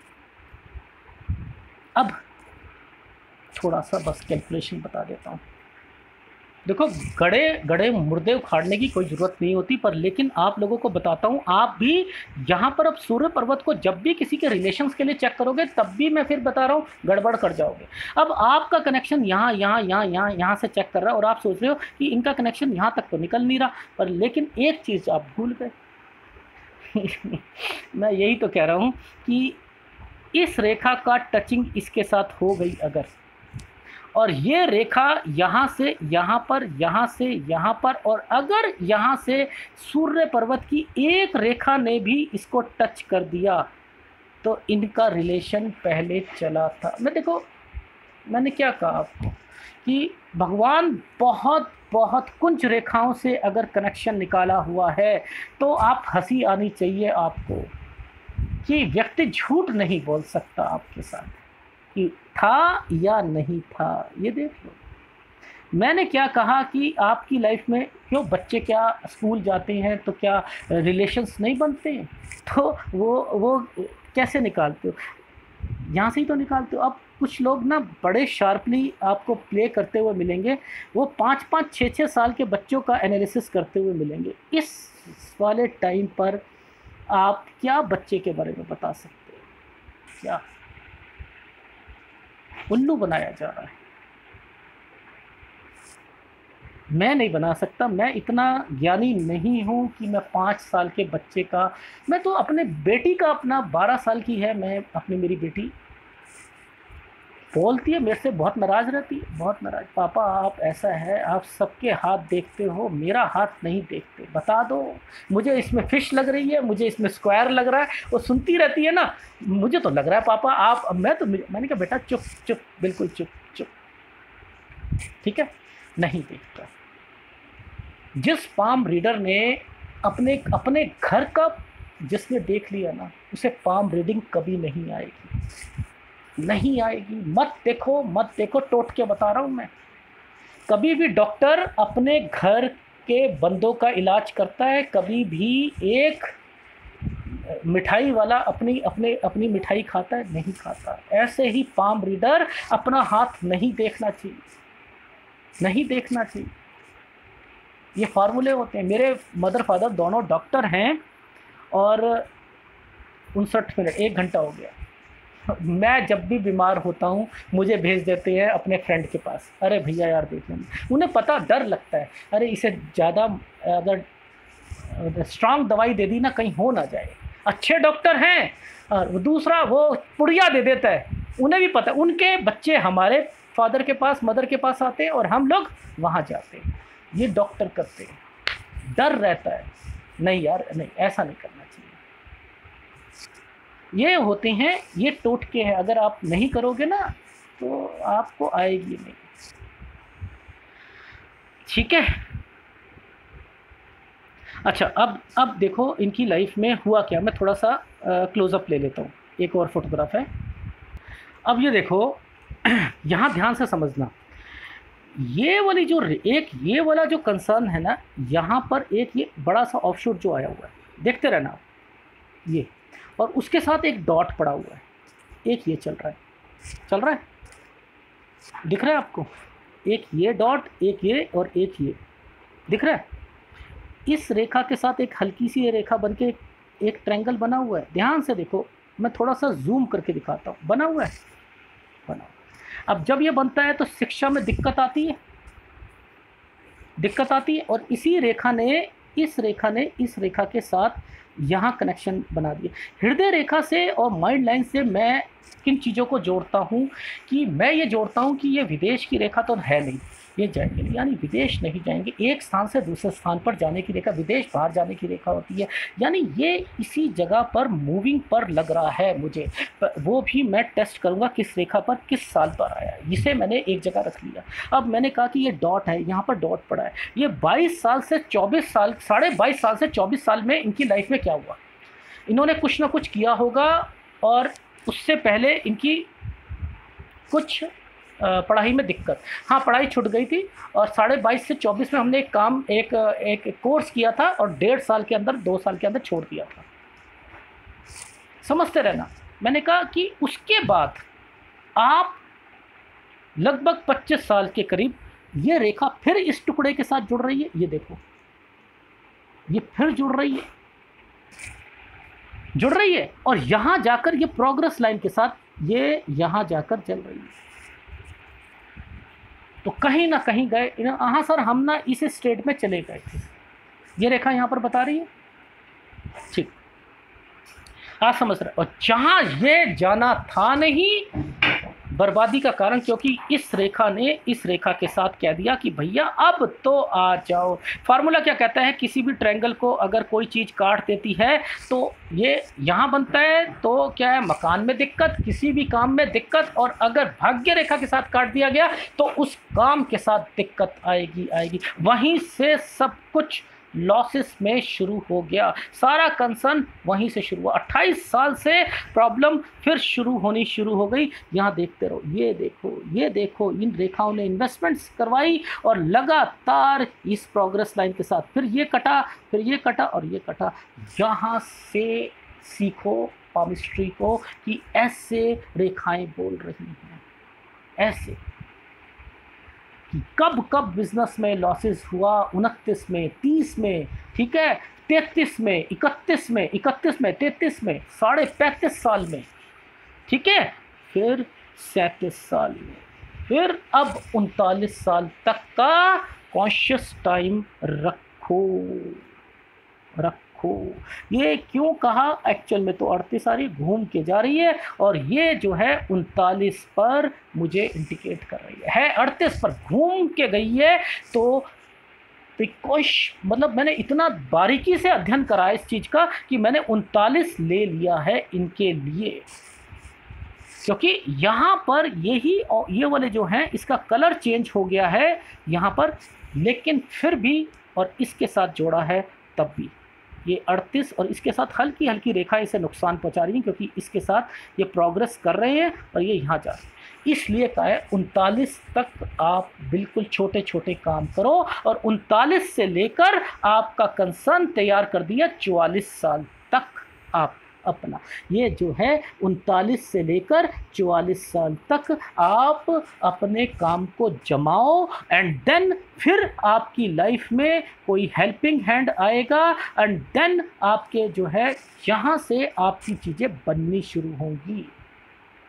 अब थोड़ा सा बस कैलकुलेशन बता देता हूँ। देखो, गड़े मुर्दे उखाड़ने की कोई ज़रूरत नहीं होती, पर लेकिन आप लोगों को बताता हूँ। आप भी यहाँ पर अब सूर्य पर्वत को जब भी किसी के रिलेशंस के लिए चेक करोगे, तब भी मैं फिर बता रहा हूँ गड़बड़ कर जाओगे। अब आपका कनेक्शन यहाँ से चेक कर रहा है और आप सोच रहे हो कि इनका कनेक्शन यहाँ तक तो निकल नहीं रहा, पर लेकिन एक चीज़ आप भूल गए। मैं यही तो कह रहा हूँ कि इस रेखा का टचिंग इसके साथ हो गई अगर, और ये रेखा यहाँ से यहाँ पर, यहाँ से यहाँ पर, और अगर यहाँ से सूर्य पर्वत की एक रेखा ने भी इसको टच कर दिया तो इनका रिलेशन पहले चला था। देखो, मैंने क्या कहा आपको कि भगवान बहुत बहुत कुंज रेखाओं से अगर कनेक्शन निकाला हुआ है तो आप हंसी आनी चाहिए आपको कि व्यक्ति झूठ नहीं बोल सकता आपके साथ कि था या नहीं था। ये देख लो, मैंने क्या कहा कि आपकी लाइफ में क्यों बच्चे क्या स्कूल जाते हैं तो क्या रिलेशंस नहीं बनते हैं? तो वो कैसे निकालते हो? यहाँ से ही तो निकालते हो। अब कुछ लोग ना बड़े शार्पली आपको प्ले करते हुए मिलेंगे, वो 5-5, 6-6 साल के बच्चों का एनालिसिस करते हुए मिलेंगे। इस वाले टाइम पर आप क्या बच्चे के बारे में बता सकते हो? क्या उल्लू बनाया जा रहा है? मैं नहीं बना सकता, मैं इतना ज्ञानी नहीं हूँ कि मैं 5 साल के बच्चे का, मैं तो अपने बेटी का, अपना 12 साल की है, मैं अपनी, मेरी बेटी बोलती है मेरे से, बहुत नाराज़ रहती है, बहुत नाराज़। पापा आप ऐसा है, आप सबके हाथ देखते हो, मेरा हाथ नहीं देखते, बता दो, मुझे इसमें फिश लग रही है, मुझे इसमें स्क्वायर लग रहा है। वो सुनती रहती है ना, मुझे तो लग रहा है पापा आप, मैंने कहा बेटा चुप चुप, बिल्कुल चुप चुप, ठीक है? नहीं देखता। जिस पाम रीडर ने अपने घर का जिसने देख लिया ना, उसे पाम रीडिंग कभी नहीं आएगी, नहीं आएगी। मत देखो, टोट के बता रहा हूँ मैं। कभी भी डॉक्टर अपने घर के बंदों का इलाज करता है, कभी भी एक मिठाई वाला अपनी मिठाई खाता है? नहीं खाता। ऐसे ही पाम रीडर अपना हाथ नहीं देखना चाहिए, नहीं देखना चाहिए। ये फार्मूले होते हैं। मेरे मदर फादर दोनों डॉक्टर हैं और 59 मिनट, 1 घंटा हो गया। मैं जब भी बीमार होता हूँ मुझे भेज देते हैं अपने फ्रेंड के पास, अरे भैया यार देख लेंगे। उन्हें पता, डर लगता है, अरे इसे ज़्यादा अगर स्ट्रांग दवाई दे दी ना कहीं हो ना जाए। अच्छे डॉक्टर हैं, और दूसरा वो पुड़िया दे देता है। उन्हें भी पता, उनके बच्चे हमारे फादर के पास, मदर के पास आते हैं और हम लोग वहाँ जाते हैं। ये डॉक्टर करते हैं, डर रहता है। नहीं यार नहीं, ऐसा नहीं करना चाहिए। ये होते हैं, ये टोटके हैं, अगर आप नहीं करोगे ना तो आपको आएगी नहीं। ठीक है। अच्छा, अब देखो इनकी लाइफ में हुआ क्या। मैं थोड़ा सा क्लोजअप ले लेता हूँ, एक और फोटोग्राफ है। अब ये देखो यहाँ ध्यान से समझना, ये वाली जो एक ये वाला जो कंसर्न है ना, यहाँ पर एक ये बड़ा सा ऑफशूट जो आया हुआ है, देखते रहना आप, ये, और उसके साथ एक डॉट पड़ा हुआ है, एक ये चल रहा है, चल रहा है, दिख रहा है आपको? एक ये डॉट, एक ये और एक ये, दिख रहा है? इस रेखा के साथ एक हल्की सी ये रेखा बनके एक ट्रायंगल बना हुआ है। ध्यान से देखो, मैं थोड़ा सा जूम करके दिखाता हूँ, बना हुआ है, बना। अब जब ये बनता है तो शिक्षा में दिक्कत आती है, दिक्कत आती है। और इसी रेखा ने, इस रेखा ने इस रेखा के साथ यहाँ कनेक्शन बना दिया। हृदय रेखा से और माइंड लाइन से मैं किन चीज़ों को जोड़ता हूँ कि मैं ये जोड़ता हूँ कि ये विदेश की रेखा तो है नहीं, ये जाएंगे नहीं, यानी विदेश नहीं जाएंगे, एक स्थान से दूसरे स्थान पर जाने की रेखा, विदेश बाहर जाने की रेखा होती है, यानी ये इसी जगह पर मूविंग पर लग रहा है मुझे। वो भी मैं टेस्ट करूँगा किस रेखा पर किस साल पर आया है, जिसे मैंने एक जगह रख लिया। अब मैंने कहा कि ये डॉट है, यहाँ पर डॉट पड़ा है, ये 22 साल से 24 साल, 22.5 साल से 24 साल में इनकी लाइफ में क्या हुआ, इन्होंने कुछ ना कुछ किया होगा। और उससे पहले इनकी कुछ पढ़ाई में दिक्कत, हाँ पढ़ाई छूट गई थी, और 22.5 से 24 में हमने एक काम, एक कोर्स किया था और 1.5 साल के अंदर, 2 साल के अंदर छोड़ दिया था। समझते रहना। मैंने कहा कि उसके बाद आप लगभग 25 साल के करीब ये रेखा फिर इस टुकड़े के साथ जुड़ रही है, ये देखो, ये फिर जुड़ रही है, जुड़ रही है, और यहां जाकर ये प्रोग्रेस लाइन के साथ ये यहां जाकर चल रही है। तो कहीं ना कहीं गए, हाँ सर हम ना इस स्टेट में चले गए थे, ये रेखा यहाँ पर बता रही है। ठीक, आप समझ रहे। और जहाँ ये जाना था नहीं, बर्बादी का कारण, क्योंकि इस रेखा ने इस रेखा के साथ कह दिया कि भैया अब तो आ जाओ। फार्मूला क्या कहता है, किसी भी ट्रायंगल को अगर कोई चीज़ काट देती है तो ये यहाँ बनता है, तो क्या है, मकान में दिक्कत, किसी भी काम में दिक्कत, और अगर भाग्य रेखा के साथ काट दिया गया तो उस काम के साथ दिक्कत आएगी आएगी। वहीं से सब कुछ लॉसेस में शुरू हो गया, सारा कंसर्न वहीं से शुरू हुआ। 28 साल से प्रॉब्लम फिर शुरू होनी शुरू हो गई। यहाँ देखते रहो, ये देखो, ये देखो, इन रेखाओं ने इन्वेस्टमेंट्स करवाई और लगातार इस प्रोग्रेस लाइन के साथ फिर ये कटा, फिर ये कटा और ये कटा। यहाँ से सीखो पामिस्ट्री को कि ऐसे रेखाएं बोल रही हैं, ऐसे कि कब कब बिजनेस में लॉसेस हुआ, 29 में, 30 में, ठीक है, 33 में, 31 में, 33 में, 35.5 साल में, ठीक है, फिर 37 साल में, फिर अब 39 साल तक का कॉन्शियस टाइम रखो, रखो। ये क्यों कहा, एक्चुअल में तो 38 सारी घूम के जा रही है, और ये जो है 39 पर मुझे इंडिकेट कर रही है 38 पर घूम के गई है। तो मतलब मैंने इतना बारीकी से अध्ययन करा इस चीज़ का कि मैंने 39 ले लिया है इनके लिए, क्योंकि यहाँ पर यही, ये वाले जो हैं इसका कलर चेंज हो गया है यहाँ पर, लेकिन फिर भी, और इसके साथ जोड़ा है तब भी ये 38, और इसके साथ हल्की हल्की रेखा इसे नुकसान पहुंचा रही है, क्योंकि इसके साथ ये प्रोग्रेस कर रहे हैं और ये यहाँ जा रहे हैं। इसलिए कहा है 39 तक आप बिल्कुल छोटे छोटे काम करो, और 39 से लेकर आपका कंसर्न तैयार कर दिया 44 साल तक आप अपना, ये जो है 39 से लेकर 44 साल तक आप अपने काम को जमाओ, एंड देन फिर आपकी लाइफ में कोई हेल्पिंग हैंड आएगा, एंड देन आपके जो है यहाँ से आपकी चीज़ें बननी शुरू होंगी।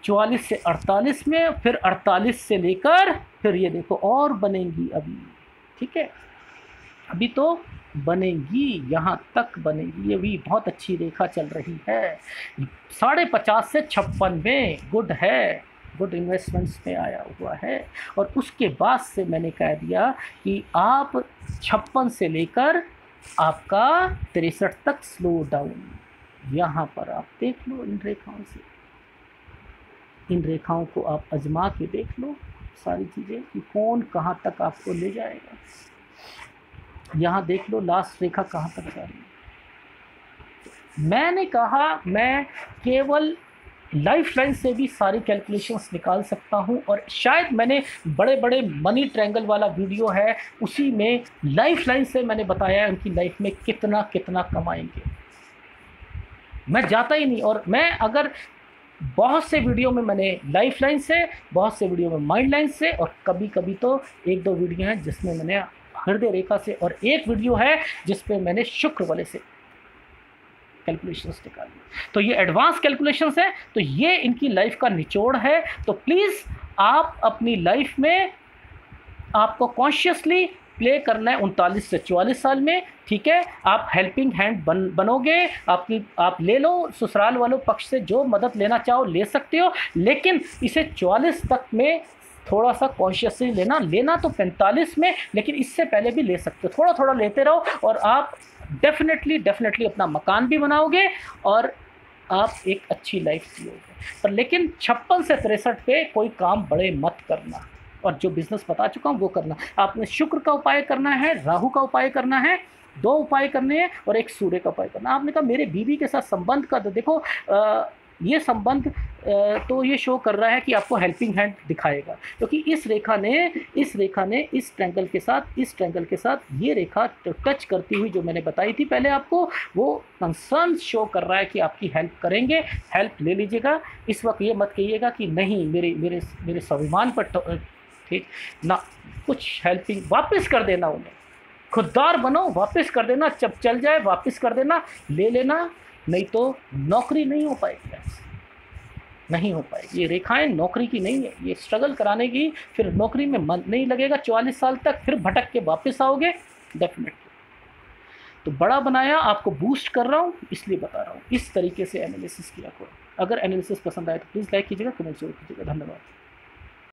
44 से 48 में, फिर 48 से लेकर फिर ये देखो और बनेंगी अभी, ठीक है, अभी तो बनेगी, यहाँ तक बनेगी। ये भी बहुत अच्छी रेखा चल रही है। 50.5 से 56 में गुड है, गुड इन्वेस्टमेंट्स में आया हुआ है। और उसके बाद से मैंने कह दिया कि आप 56 से लेकर आपका 63 तक स्लो डाउन। यहाँ पर आप देख लो इन रेखाओं से, इन रेखाओं को आप आजमा के देख लो सारी चीज़ें कि कौन कहाँ तक आपको ले जाएगा। यहाँ देख लो लास्ट रेखा कहाँ तक जा रही है। मैंने कहा मैं केवल लाइफ लाइन से भी सारी कैलकुलेशंस निकाल सकता हूँ, और शायद मैंने बड़े बड़े मनी ट्रायंगल वाला वीडियो है उसी में लाइफ लाइन से मैंने बताया है उनकी लाइफ में कितना कितना कमाएंगे। मैं जाता ही नहीं, और मैं अगर बहुत से वीडियो में मैंने लाइफ लाइन से, बहुत से वीडियो में माइंड लाइन से, और कभी कभी तो एक दो वीडियो हैं जिसमें मैंने हृदय रेखा से, और एक वीडियो है जिस पे मैंने शुक्र वाले से कैलकुलेशंस निकाली। तो ये एडवांस कैलकुलेशंस है, तो ये इनकी लाइफ का निचोड़ है। तो प्लीज़ आप अपनी लाइफ में आपको कॉन्शियसली प्ले करना है 39 से 44 साल में, ठीक है। आप हेल्पिंग हैंड बनोगे, आप ले लो ससुराल वालों पक्ष से जो मदद लेना चाहो ले सकते हो, लेकिन इसे 44 तक में थोड़ा सा कॉन्शियसली लेना तो 45 में, लेकिन इससे पहले भी ले सकते हो। थोड़ा थोड़ा लेते रहो और आप डेफिनेटली अपना मकान भी बनाओगे और आप एक अच्छी लाइफ जियोगे। पर लेकिन 56 से 63 पे कोई काम बड़े मत करना, और जो बिज़नेस बता चुका हूँ वो करना। आपने शुक्र का उपाय करना है, राहु का उपाय करना है, 2 उपाय करने हैं, और एक सूर्य का उपाय करना। आपने कहा मेरे बीवी के साथ संबंध का, तो देखो ये संबंध तो ये शो कर रहा है कि आपको हेल्पिंग हैंड दिखाएगा, क्योंकि इस रेखा ने इस ट्रायंगल के साथ ये रेखा टच करती हुई जो मैंने बताई थी पहले आपको, वो कंसर्न शो कर रहा है कि आपकी हेल्प करेंगे। हेल्प ले लीजिएगा। इस वक्त ये मत कहिएगा कि नहीं मेरे स्वाभिमान पर ठीक ना, कुछ हेल्पिंग वापस कर देना, उन्हें खुददार बनो, वापस कर देना, जब चल जाए वापस कर देना, ले लेना, नहीं तो नौकरी नहीं हो पाएगी, नहीं हो पाएगी। ये रेखाएं नौकरी की नहीं है, ये स्ट्रगल कराने की, फिर नौकरी में मन नहीं लगेगा 44 साल तक, फिर भटक के वापस आओगे डेफिनेटली। तो बड़ा बनाया, आपको बूस्ट कर रहा हूँ इसलिए बता रहा हूँ, इस तरीके से एनालिसिस किया करो। अगर एनालिसिस पसंद आए तो प्लीज़ लाइक कीजिएगा, कमेंट जरूर कीजिएगा। धन्यवाद।